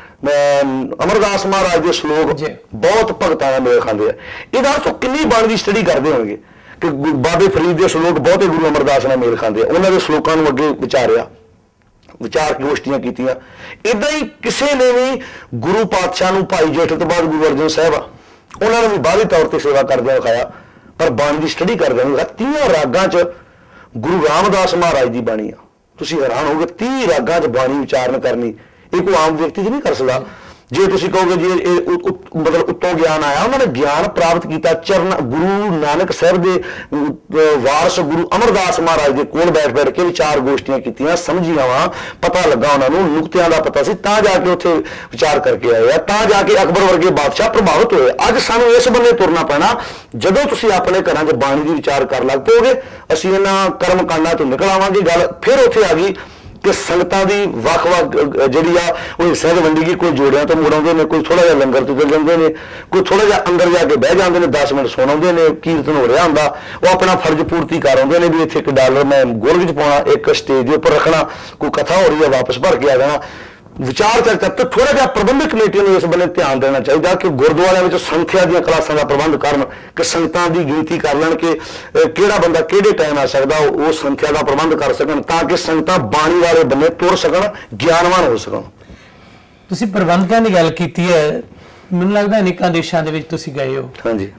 अमरदास महाराज के श्लोक बहुत भगतां दा मेल खांदे आ। इहदा अर्थ किन्नी बाणी की स्टडी करते होणगे कि बाबे फरीद के श्लोक बहुते गुरु अमरदास नाल मेल खांदे आ। उन्हां दे श्लोकां नूं अगे विचारिया, विचार गोष्ठियां कीतियां। इदां ही किसी ने भी गुरु पातशाह नूं भाई जेठ तो बाद गुरु अर्जन साहिब उन्होंने भी बाहरी तौर पर सेवा करदे दिखाया, पर बाणी की स्टडी करदे दिखाया। तीह रागां च गुरु रामदास महाराज की बाणी आ, तुसीं हैरान होगे तीह रागां च बाणी उच्चारण करनी ये कोई आम व्यक्ति नहीं कर सकता। जे तुसीं कहोगे जी मतलब उत्तों ज्ञान आया, उन्होंने ज्ञान प्राप्त किया चरण गुरु नानक साहब के वारस गुरु अमरदास महाराज के कोल बैठ बैठ के विचार गोष्ठियां कीतियां, समझियां वा, पता लगा उन्होंने नुक्तियां का पता सी, तां जाके उत्थे विचार करके आए, तां जाके अकबर वर्गे बादशाह प्रभावित होए। अज सानूं इस बन्ने तुरना पैना, जदों तुसीं अपने घरां च बाणी दी विचार कर लग पोगे, असीं इन्हां कर्म कांडां तो निकल आवांगे। गल फिर उत्थे आ गई कि संगतां दी वख वख जिहड़ी आ वो हिस्से वंडी गई, कोई जोड़ियां तो मुड़ आउंदे ने, कोई थोड़ा जिहा लंगर तो चल जांदे ने, कोई थोड़ा जिहा अंदर जाके बह जांदे ने, दस मिनट सुण आउंदे ने, कीर्तन हो रहा हुंदा वो अपना फर्ज पूर्ति कर आउंदे ने भी इत्थे एक डॉलर मैं गोल विच पाउणा, एक स्टेज के उपर रखना, कोई कथा हो रही है वापस भर के आ जाना। विचार चर्चा तो थोड़ा जिहा प्रबंधक कमेटी को इस बने ध्यान देना चाहिए कि गुरुद्वारों में संख्या दी क्लासां का प्रबंध करन कि संगतां दी गिनती कर लैण कि किहड़ा बंदा किहड़े टाइम आ सकदा, वो संख्या का प्रबंध कर सकन ताकि संगतां बाणी वाले बने तुर सकन, ज्ञानवान हो सकन। तुसीं प्रबंधकां दी गल कीती है, मैनूं लगदा अनेकां देशां दे विच तुसीं गए हो। हाँ जी।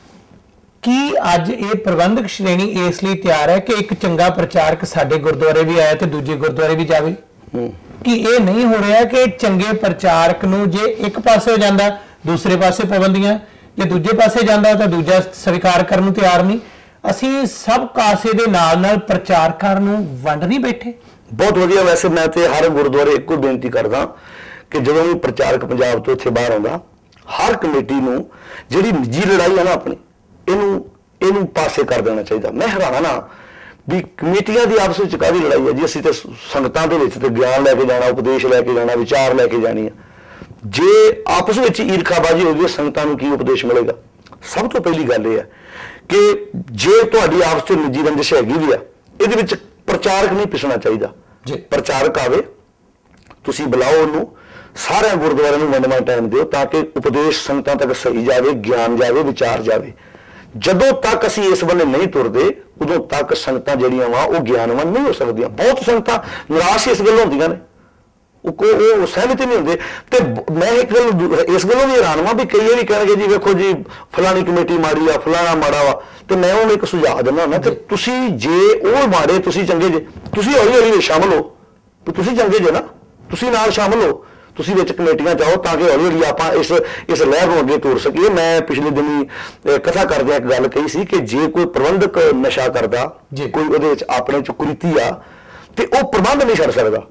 कि अज ये प्रबंधक श्रेणी इसलिए तैयार है कि एक चंगा प्रचारक साडे गुरुद्वारे भी आए तो दूजे गुरुद्वारे भी जावे, कि ये नहीं हो रहा कि चंगे प्रचारक नूं जे एक पासे हो जाता दूसरे पासे पाबंदियां, जे दूजे पासे जाता तो दूजा स्वीकार करने नूं तैयार नहीं। असीं सब कासे दे नाल नाल प्रचारकां नूं वंड नहीं बैठे। बहुत वधिया। वैसे मैं तो हर गुरुद्वारे एक बेनती करदा कि जदों भी प्रचारक पंजाब तो इत्थे बाहर आउंदा, हर कमेटी नूं जिहड़ी निजी लड़ाई है ना अपनी इनू इनू पासे कर देना चाहिए। मैं हैरान ना भी कमेटियां की आपस में काहदी लड़ाई है जी, असीं ते संगतां दे विच ते ज्ञान लैके जाना, उपदेश लैके जाना, विचार लैके जानी है। जे आपस में ईर्खाबाजी होगी संगतां नूं की उपदेश मिलेगा? सब तो पहली गल यह है कि जे तुहाडी आपस में निजी रंजिश हैगी भी है, इहदे विच प्रचारक नहीं पिसना चाहिए। प्रचारक आवे, तुसीं बुलाओ उहनूं, सारे गुरुद्वारे नूं वंडवां टाइम दिओ ताकि उपदेश संगतां तक सही जाए, ज्ञान जाए, विचार जाए। जदों तक असीं इस बन्ने नहीं तुरदे उदों तक संगतां जिहड़ियां वा वो ज्ञानवान नहीं हो सकदियां। बहुत संगतां निराश इस गल्लों होंदियां ने, वो सहमत नहीं होंदे। ते मैं एक गल इस गल्लों भी हैरान वां भी कई वारी कहणगे जी वेखो जी फलानी कमेटी माड़ी आ, फलाना माड़ा वा, ते मैं उहनूं एक सुझाव दिंदा हुंदा कि तुसीं जे वो माड़े तुसीं चंगे जे, तुसीं हौली हौली शामिल हो, तुसीं चंगे जे ना, तुसीं नाल शामिल हो, तुसीं विच कमेटियां जाओ ताकि हौली हौली आपां इस इस लहर को अगे तोड़ सकीए। मैं पिछले दिन कथा करदे एक गल कही सी कि जे कोई प्रबंधक नशा करदा, कोई उहदे विच अपने च कुरीति आ ते वो प्रबंध नहीं छड्ड सकदा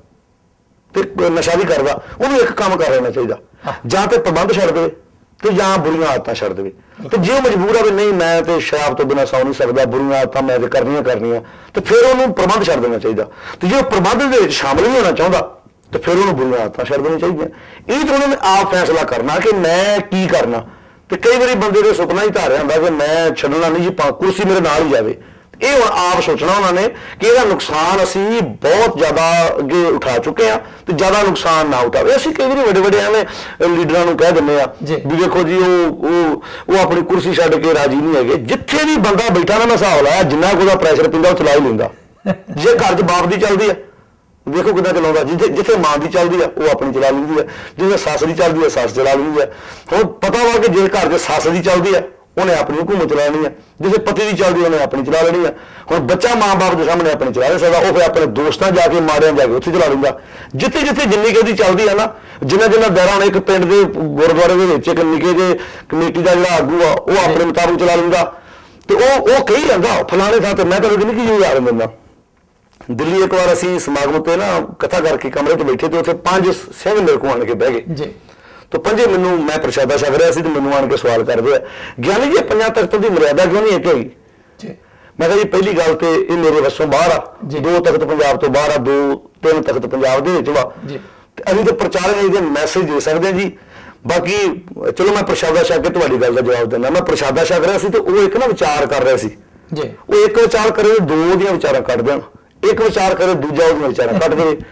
ते नशा भी करदा, उहनूं एक काम कर लेना चाहिए, जां ते प्रबंध छड्ड देवे ते जां बुरीआं आदतां छड्ड देवे। ते जे वो मजबूर आ भी नहीं मैं तो शराब तो बिना सौ नहीं सकदा, बुरीआं आदतां मैं तो करनियां करनियां, ते फिर उहनूं प्रबंध छड्ड देना चाहिए। ते जे प्रबंध दे विच शामिल नहीं होना चाहुंदा तो फिर उन्होंने बुरीआं आदतां छड्ड देनी चाहिए। ये तो उन्होंने आप फैसला करना कि मैं की करना। तो कई बार बंदे का सुपना ही धारिया होंदा कि मैं छड्डना नहीं जी, कुर्सी मेरे नाल ही जाए। ये हुण आप सोचना उन्होंने कि इसका नुकसान असीं बहुत ज़्यादा अगे उठा चुके हैं तो ज़्यादा नुकसान ना उठावे। असीं कई बार बड़े बड़े एवं लीडरां नूं कह दिंदे आ भी देखो जी वो अपनी कुर्सी छड्ड के राजी नहीं है। जिथे भी बंदा बैठा ना मैं हिसाब लाया जिन्ना कुछ प्रेशर पींदा चला ही लैंदा। जे घर च बाप की चलती है देखो कितना चलाਉਂਦਾ, जिथे जिथे मां की चलती है वो अपनी चला लेंदी है, जिथे सस की चलती है सस चला लेंदी है। हुण पता वा कि जे घर च सस की चलती है उन्हें अपनी हुकूमत चलानी है, जिसे पति की चलती है उन्हें अपनी चला लेनी है। हुण बच्चा मां बाप के सामने अपनी चला नहीं सकता, वो फिर अपने दोस्तों जाके मारिया जाके उत्थे चला लेंदा। जिथे जिथे जिन्नी कि चलती है ना, जिन्ना जिन्ना दायरा होना, एक पिंड के गुरुद्वारे के विच एक निक्के जे कमेटी का जिहड़ा आगू आ वो अपने मुताबिक चला लेंदा ते वो कही जांदा फलाने थां ते। मैं तुहानूं किन्नी की उदाहरण दिंदा, दिल्ली एक बार असीं समागम ते ना कथा करके कमरे च बैठे तो उत्थे पंज सिंह मेरे को आण के बह गए। तो पंजे मैनू मैं प्रशादा छक रहा सी, मैनू आण के सवाल करदे आ ज्ञानी जी पंजां तख्तां दी मर्यादा क्यों नहीं एक हैगी? मैं कहा जी पहली गल तो ये मेरे वसों बाहर आ, दो तख्त पंजाब तो बाहर आ, दो तीन तख्त पंजाब दे विच वा, असीं तो प्रचारक दे मैसेज दे सकदे हैं जी। बाकी चलो मैं प्रशादा छक के तुहाडी गल दा जवाब दिंदा। मैं प्रशादा छक रहा सी तो वो एक ना विचार कर रहा सी, वो एक विचार करे दो दियां विचारां कढ देण, एक विचार करे दूजा उहदियां विचारां कढ दे।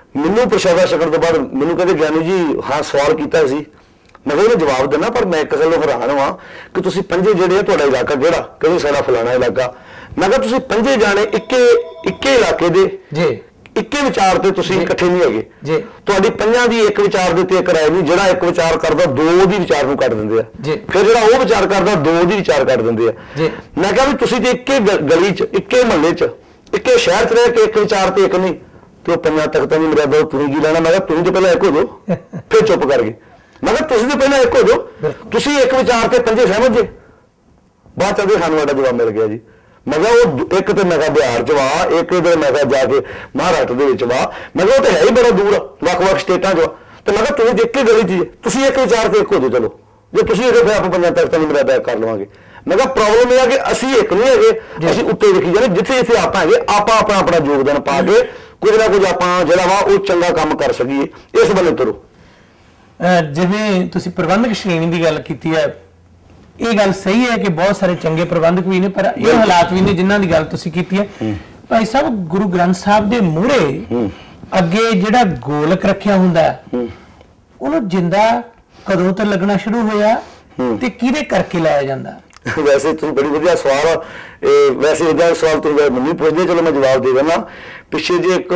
ਮੈਨੂੰ ਪ੍ਰਸ਼ਾਦਾ ਛਕਣ ਤੋਂ ਬਾਅਦ ਮੈਨੂੰ ਕਹਿੰਦੇ ਗਿਆਨੀ ਜੀ ਹਾਂ ਸਵਾਲ ਕੀਤਾ ਸੀ, ਮੈਂ ਕਿਹਾ ਜਵਾਬ ਦੇਣਾ, ਪਰ ਮੈਂ ਇੱਕ ਗੱਲੋਂ ਹੈਰਾਨ ਹਾਂ ਕਿ ਤੁਸੀਂ ਪੰਜੇ ਜਿਹੜੇ ਆ ਤੁਹਾਡਾ ਇਲਾਕਾ ਕਿਹੜਾ, ਕਹਿੰਦੇ ਸਾਡਾ ਫਲਾਣਾ ਇਲਾਕਾ। ਮੈਂ ਕਿਹਾ ਤੁਸੀਂ ਪੰਜੇ ਜਾਣੇ ਇੱਕੇ ਇੱਕੇ ਇਲਾਕੇ ਦੇ ਜੀ ਇੱਕੇ ਵਿਚਾਰ ਤੇ ਤੁਸੀਂ ਇਕੱਠੇ ਨਹੀਂ ਹੈਗੇ ਜੀ, ਤੁਹਾਡੀ ਪੰਜਾਂ ਦੀ ਇੱਕ ਵਿਚਾਰ ਦੇ ਤੇ ਇੱਕ ਰਾਏ ਨਹੀਂ, ਜਿਹੜਾ ਇੱਕ ਵਿਚਾਰ ਕਰਦਾ ਦੋ ਦੀ ਵਿਚਾਰ ਨੂੰ ਕੱਢ ਦਿੰਦੇ ਆ ਜੀ, ਫਿਰ ਜਿਹੜਾ ਉਹ ਵਿਚਾਰ ਕਰਦਾ ਦੋ ਦੀ ਵਿਚਾਰ ਕੱਢ ਦਿੰਦੇ ਆ ਜੀ। ਮੈਂ ਕਿਹਾ ਵੀ ਤੁਸੀਂ ਤੇ ਇੱਕੇ ਗਲੀ 'ਚ ਇੱਕੇ ਮੁਹੱਲੇ 'ਚ ਇੱਕੇ ਸ਼ਹਿਰ 'ਚ ਰਹਿ ਕੇ ਇੱਕ ਵਿਚਾਰ ਤੇ ਇੱਕ ਨਹੀਂ, ਤੇ ਉਹ ਪੰਜਾਂ ਤੱਕ ਤਾਂ ਨਹੀਂ ਮੇਰਾ ਦੋ ਤੁਸੀਂ ਕੀ ਲੈਣਾ। ਮੈਂ ਕਿਹਾ ਤੁਸੀਂ ਤੇ ਪਹਿਲਾਂ ਇੱਕ ਹੋ ਜਾਓ, ਫਿਰ ਚੁੱਪ ਕਰ ਗਏ। ਮੈਂ ਕਿਹਾ ਤੁਸੀਂ ਤੇ ਪਹਿਲਾਂ ਇੱਕ ਹੋ ਜਾਓ, ਤੁਸੀਂ ਇੱਕ ਵਿਚਾਰ ਤੇ ਪੰਜੇ ਸਹਿਮਤ ਜੇ। ਬਾਅਦ ਚੱਲਦੇ ਸਾਨੂੰ ਸਾਡਾ ਜਵਾਬ ਮਿਲ ਗਿਆ ਜੀ। ਮੈਂ ਕਿਹਾ ਉਹ ਇੱਕ ਤੇ ਮੈਂ ਕਿਹਾ ਬਿਹਾਰ 'ਚ ਵਾ, ਇੱਕ ਤੇ ਮੈਂ ਕਿਹਾ ਜਾ ਕੇ ਮਹਾਰਾਸ਼ਟਰ ਦੇ ਵਿੱਚ ਵਾ, ਮੈਂ ਕਿਹਾ ਉਹ ਤੇ ਹੈ ਹੀ ਬੜਾ ਦੂਰ ਵੱਖ-ਵੱਖ ਸਟੇਟਾਂ 'ਚ ਵਾ, ਤੇ ਮੈਂ ਕਿਹਾ ਤੁਸੀਂ ਤੇ ਇੱਕੇ ਗਲੀ 'ਚ ਤੁਸੀਂ ਇੱਕ ਵਿਚਾਰ ਤੇ ਇੱਕ ਹੋ ਜਾਓ। ਚਲੋ ਜੇ ਤੁਸੀਂ ਇਹਦੇ ਫਿਰ ਆਪਾਂ ਪੰਜਾਂ ਤੱਕ ਤਾਂ ਨਹੀਂ ਮੇਰਾ ਬੈਕ ਕਰ ਲਵਾਂਗੇ। ਮੈਂ ਕਿਹਾ ਪ੍ਰੋਬਲਮ ਇਹ ਆ ਕਿ ਅਸੀਂ ਇੱਕ ਨਹੀਂ ਹੈਗੇ, ਅਸੀਂ ਉੱਤੇ ਵੇਖੀ ਜਾਂਦੇ, ਜਿੱਥੇ ਜਿੱਥੇ ਆਪਾਂ ਹੈਗੇ ਆਪਾਂ ਆਪਣਾ ਆਪਣਾ ਯੋਗਦਾਨ ਪਾ ਕੇ ਕੁਝ ਨਾ ਕੁਝ ਆਪਾਂ ਜਿਹੜਾ ਵਾ ਉਹ ਚੰਗਾ ਕੰਮ ਕਰ ਸਕੀਏ, ਇਸ ਵੱਲ ਤੁਰੋ। ਜਿਵੇਂ ਤੁਸੀਂ ਪ੍ਰਬੰਧਕ ਸ਼੍ਰੇਣੀ ਦੀ ਗੱਲ ਕੀਤੀ ਹੈ, ਇਹ ਗੱਲ ਸਹੀ ਹੈ ਕਿ ਬਹੁਤ ਸਾਰੇ ਚੰਗੇ ਪ੍ਰਬੰਧਕ ਵੀ ਨੇ, ਪਰ ਇਹ ਹਾਲਾਤ ਵੀ ਨੇ ਜਿਨ੍ਹਾਂ ਦੀ ਗੱਲ ਤੁਸੀਂ ਕੀਤੀ ਹੈ। ਭਾਈ ਸਾਹਿਬ, ਗੁਰੂ ਗ੍ਰੰਥ ਸਾਹਿਬ ਦੇ ਮੂਹਰੇ ਅੱਗੇ ਜਿਹੜਾ ਗੋਲਕ ਰੱਖਿਆ ਹੁੰਦਾ ਉਹਨੂੰ ਜਿੰਦਾ ਕਦੋਂ ਤੋਂ ਲੱਗਣਾ ਸ਼ੁਰੂ ਹੋਇਆ ਤੇ ਕਿਹਦੇ ਕਰਕੇ ਲਾਇਆ ਜਾਂਦਾ? ਵੈਸੇ ਤੁਸੀਂ ਬੜੀ ਵਧੀਆ ਸਵਾਲ ਆ, ਵੈਸੇ ਇਹਦਾ ਸਵਾਲ ਤੁਸੀਂ ਮੈਨੂੰ ਪੁੱਛਦੇ, ਚਲੋ ਮੈਂ ਜਵਾਬ ਦੇ ਦਿੰਦਾ। ਪਿੱਛੇ ਜੇ ਇੱਕ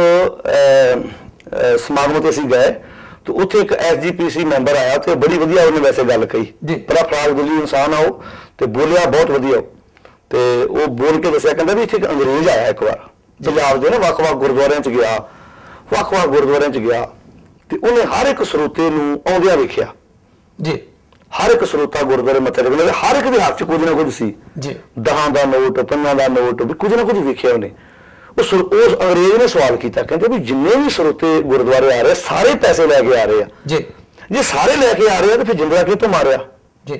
ਸਮਾਗਮ ਤੇ ਅਸੀਂ ਗਏ ਤੇ ਉੱਥੇ ਇੱਕ ਐਸ ਜੀ ਪੀ ਸੀ ਮੈਂਬਰ ਆਇਆ ਤੇ ਬੜੀ ਵਧੀਆ ਉਹਨੇ ਵੈਸੇ ਗੱਲ ਕਹੀ, ਬੜਾ ਫਰਾਗਦਲੀ ਇਨਸਾਨ ਆ ਉਹ, ਤੇ ਬੋਲਿਆ ਬਹੁਤ ਵਧੀਆ। ਤੇ ਉਹ ਬੋਲ ਕੇ ਦੱਸਿਆ, ਕਹਿੰਦਾ ਵੀ ਇੱਥੇ ਇੱਕ ਅੰਗਰੇਜ਼ ਆਇਆ ਇੱਕ ਵਾਰ ਪੰਜਾਬ ਦੇ ਨਾ ਵੱਖ-ਵੱਖ ਗੁਰਦੁਆਰਿਆਂ 'ਚ ਗਿਆ, ਵੱਖ-ਵੱਖ ਗੁਰਦੁਆਰਿਆਂ 'ਚ ਗਿਆ ਤੇ ਉਹਨੇ ਹਰ ਇੱਕ ਸਰੋਤੇ ਨੂੰ ਆਉਂਦਿਆਂ ਵੇਖਿਆ ਜੀ। ਹਰ ਇੱਕ ਸਰੋਤਾ ਗੁਰਦੁਆਰੇ ਮੱਥੇ ਟੇਕਣ, ਹਰ ਇੱਕ ਦੇ ਹੱਥ 'ਚ ਕੁਝ ਨਾ ਕੁਝ ਸੀ ਜੀ, ਦਹਾਂ ਦਾ ਨੋਟ, ਪੰਜਾਂ ਦਾ ਨੋਟ, ਵੀ ਕੁਝ ਨਾ ਕੁਝ ਵੇਖਿਆ ਉਹਨੇ। ਉਸ ਉਸ ਅੰਗਰੇਜ਼ ਨੇ ਸਵਾਲ ਕੀਤਾ, ਕਹਿੰਦੇ ਵੀ ਜਿੰਨੇ ਵੀ ਸਰੋਤੇ ਗੁਰਦੁਆਰੇ ਆ ਰਹੇ ਸਾਰੇ ਪੈਸੇ ਲੈ ਕੇ ਆ ਰਹੇ ਆ ਜੀ, ਜੇ ਸਾਰੇ ਲੈ ਕੇ ਆ ਰਹੇ ਆ ਤੇ ਫਿਰ ਜਿੰਦਰਾ ਕਿੱਥੋਂ ਮਾਰਿਆ ਜੀ,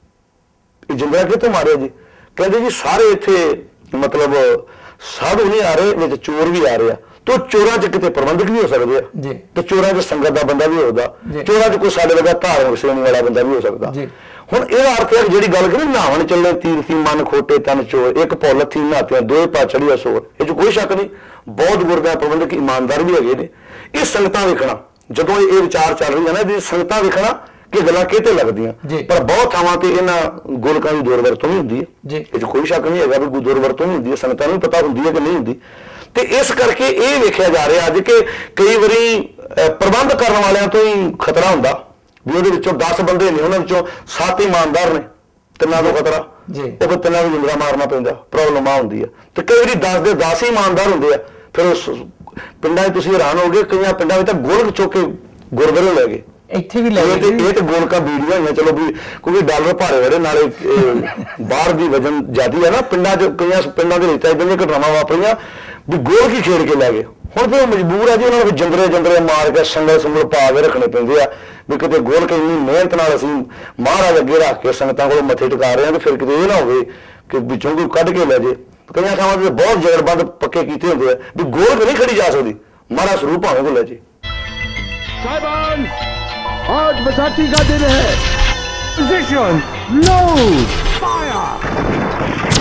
ਇਹ ਜਿੰਦਰਾ ਕਿੱਥੋਂ ਮਾਰਿਆ ਜੀ? ਕਹਿੰਦੇ ਜੀ ਸਾਰੇ ਇੱਥੇ ਮਤਲਬ ਸਾਧੂ ਨਹੀਂ ਆ ਰਹੇ, ਵਿੱਚ ਚੋਰ ਵੀ ਆ ਰਹੇ ਆ, ਤੇ ਚੋਰਾਂ 'ਚ ਕਿਤੇ ਪ੍ਰਬੰਧਕ ਵੀ ਹੋ ਸਕਦੇ ਆ ਜੀ, ਤੇ ਚੋਰਾਂ 'ਚ ਸੰਗਤ ਦਾ ਬੰਦਾ ਵੀ ਹੋਦਾ, ਚੋਰਾਂ 'ਚ ਕੋਈ ਸਾਡੇ ਵਰਗਾ ਧਾਰਮਿਕ ਸ਼੍ਰੇਣੀ ਵਾਲਾ ਬੰਦਾ ਵੀ ਹੋ ਸਕਦਾ। ਹੁਣ ਇਹਦਾ ਅਰਥ ਹੈ ਜਿਹੜੀ ਗੱਲ ਕਰੀ ਨਾਵਣ ਚੱਲੇ ਤੀਰਥੀ ਮਨ ਖੋਟੇ ਤਨ ਚੋਰ, ਇੱਕ ਭੁੱਲ ਥੀ ਨਾਤਿਆਂ ਦੋਏ ਪਾ ਚੜਿਆ ਸੋਰ, ਇਹ 'ਚ ਕੋਈ ਸ਼ੱਕ ਨਹੀਂ। ਬਹੁਤ ਗੁਰਦੁਆਰਾ ਪ੍ਰਬੰਧਕ ਇਮਾਨਦਾਰ ਵੀ ਹੈਗੇ ਨੇ। ਇਹ ਸੰਗਤਾਂ ਵੇਖਣਾ, ਜਦੋਂ ਇਹ ਵਿਚਾਰ ਚੱਲ ਰਹੀ ਹੈ ਨਾ, ਇਹਦੀ ਸੰਗਤਾਂ ਵੇਖਣਾ ਕਿ ਗੱਲਾਂ ਕਿਤੇ ਲੱਗਦੀਆਂ, ਪਰ ਬਹੁਤ ਥਾਵਾਂ ਤੇ ਇਹਨਾਂ ਗੋਲਕਾਂ ਦੀ ਦੁਰਵਰਤੋਂ ਵੀ ਹੁੰਦੀ ਹੈ, ਇਹ 'ਚ ਕੋਈ ਸ਼ੱਕ ਨਹੀਂ ਹੈਗਾ ਵੀ ਕੋਈ ਦੁਰਵਰਤੋਂ ਵੀ ਹੁੰਦੀ ਹੈ, ਸੰਗਤਾਂ ਨੂੰ ਪਤਾ ਹੁੰਦੀ ਹੈ ਕਿ ਨਹੀਂ ਹੁੰਦੀ। ਤੇ ਇਸ ਕਰਕੇ ਇਹ ਵੇਖਿਆ ਜਾ ਰਿਹਾ ਅੱਜ ਕਿ ਕਈ ਵਾਰੀ ਪ੍ਰਬੰਧ ਕਰਨ ਵਾਲਿਆਂ ਤੋਂ ਹੀ ਖਤਰਾ ਹੁੰਦਾ ਵੀ ਉਹਦੇ ਵਿੱਚੋਂ ਦਸ ਬੰਦੇ ਨੇ, ਉਹਨਾਂ ਵਿੱਚੋਂ ਸੱਤ ਇਮਾਨਦਾਰ ਨੇ, ਤਿੰਨਾਂ ਤੋਂ ਖਤਰਾ, ਉਹ ਫਿਰ ਤਿੰਨਾਂ ਨੂੰ ਜਿੰਦਰਾ ਮਾਰਨਾ ਪੈਂਦਾ, ਪ੍ਰੋਬਲਮ ਆ ਹੁੰਦੀ ਹੈ। ਤੇ ਕਈ ਵਾਰੀ ਦਸ ਦੇ ਦਸ ਹੀ ਇਮਾਨਦਾਰ ਹੁੰਦੇ ਆ, ਫਿਰ ਉਸ ਪਿੰਡਾਂ 'ਚ ਤੁਸੀਂ ਹੈਰਾਨ ਹੋ ਗਏ, ਕਈਆਂ ਪਿੰਡਾਂ ਵਿੱਚ ਤਾਂ ਗੋਲਕ ਚੁੱਕ ਕੇ ਗੁਰਦੁਆਰੇ ਲੈ ਗਏ, ਇੱਥੇ ਵੀ ਲੈ ਗਏ। ਇਹ ਤੇ ਗੋਲਕਾਂ ਬੀੜੀਆਂ ਹੋਈਆਂ, ਚਲੋ ਵੀ ਕਿਉਂਕਿ ਡਾਲਰ ਭਾਰੇ ਵੜੇ, ਨਾਲੇ ਬਾਹਰ ਦੀ ਵਜਨ ਜ਼ਿਆਦੀ ਹੈ ਨਾ, ਪਿੰਡਾਂ 'ਚ ਕਈਆਂ ਪਿੰਡਾਂ ਦੇ ਵਿੱਚ ਇਦਾਂ ਦੀਆਂ ਘਟਨਾਵਾਂ ਵਾਪਰੀਆਂ ਵੀ ਗੋਲਕ ਹੀ ਖੇਡ ਕੇ ਲੈ ਗਏ। ਹੁਣ ਫਿਰ ਮਜਬੂਰ ਆ ਜੀ, ਉਹਨਾਂ ਨੂੰ ਜੰਦਰੇ ਜੰਦਰੇ ਮਾਰ ਕੇ ਸੰਗਲ ਸੰਗਲ ਪਾ ਕੇ ਰੱਖਣੇ ਪੈਂਦੇ ਆ ਵੀ ਕਿਤੇ ਗੋਲਕ ਇੰਨੀ ਮਿਹਨਤ ਨਾਲ ਅਸੀਂ ਮਹਾਰਾਜ ਅੱਗੇ ਰੱਖ ਕੇ ਸੰਗਤਾਂ ਕੋਲ ਮੱਥੇ ਟਿਕਾ ਰਹੇ ਹਾਂ, ਤੇ ਫਿਰ ਕਿਤੇ ਇਹ ਨਾ ਹੋਵੇ ਕਿ ਵਿੱਚੋਂ ਕੋਈ ਕੱਢ ਕੇ ਲੈ ਜੇ। ਕਈਆਂ ਥਾਵਾਂ ਤੇ ਬਹੁਤ ਜ਼ਬਰਬੰਦ ਪੱਕੇ ਕੀਤੇ ਹੁੰਦੇ ਆ ਵੀ ਗੋਲਕ ਨਹੀਂ ਖੜੀ ਜਾ ਸਕਦੀ, ਮਹਾਰਾਜ ਸਰੂਪ ਭਾਵੇਂ ਕੋ ਲੈ ਜੇ। साहिबान, आज बैसाखी का दिन है। Position, load, fire.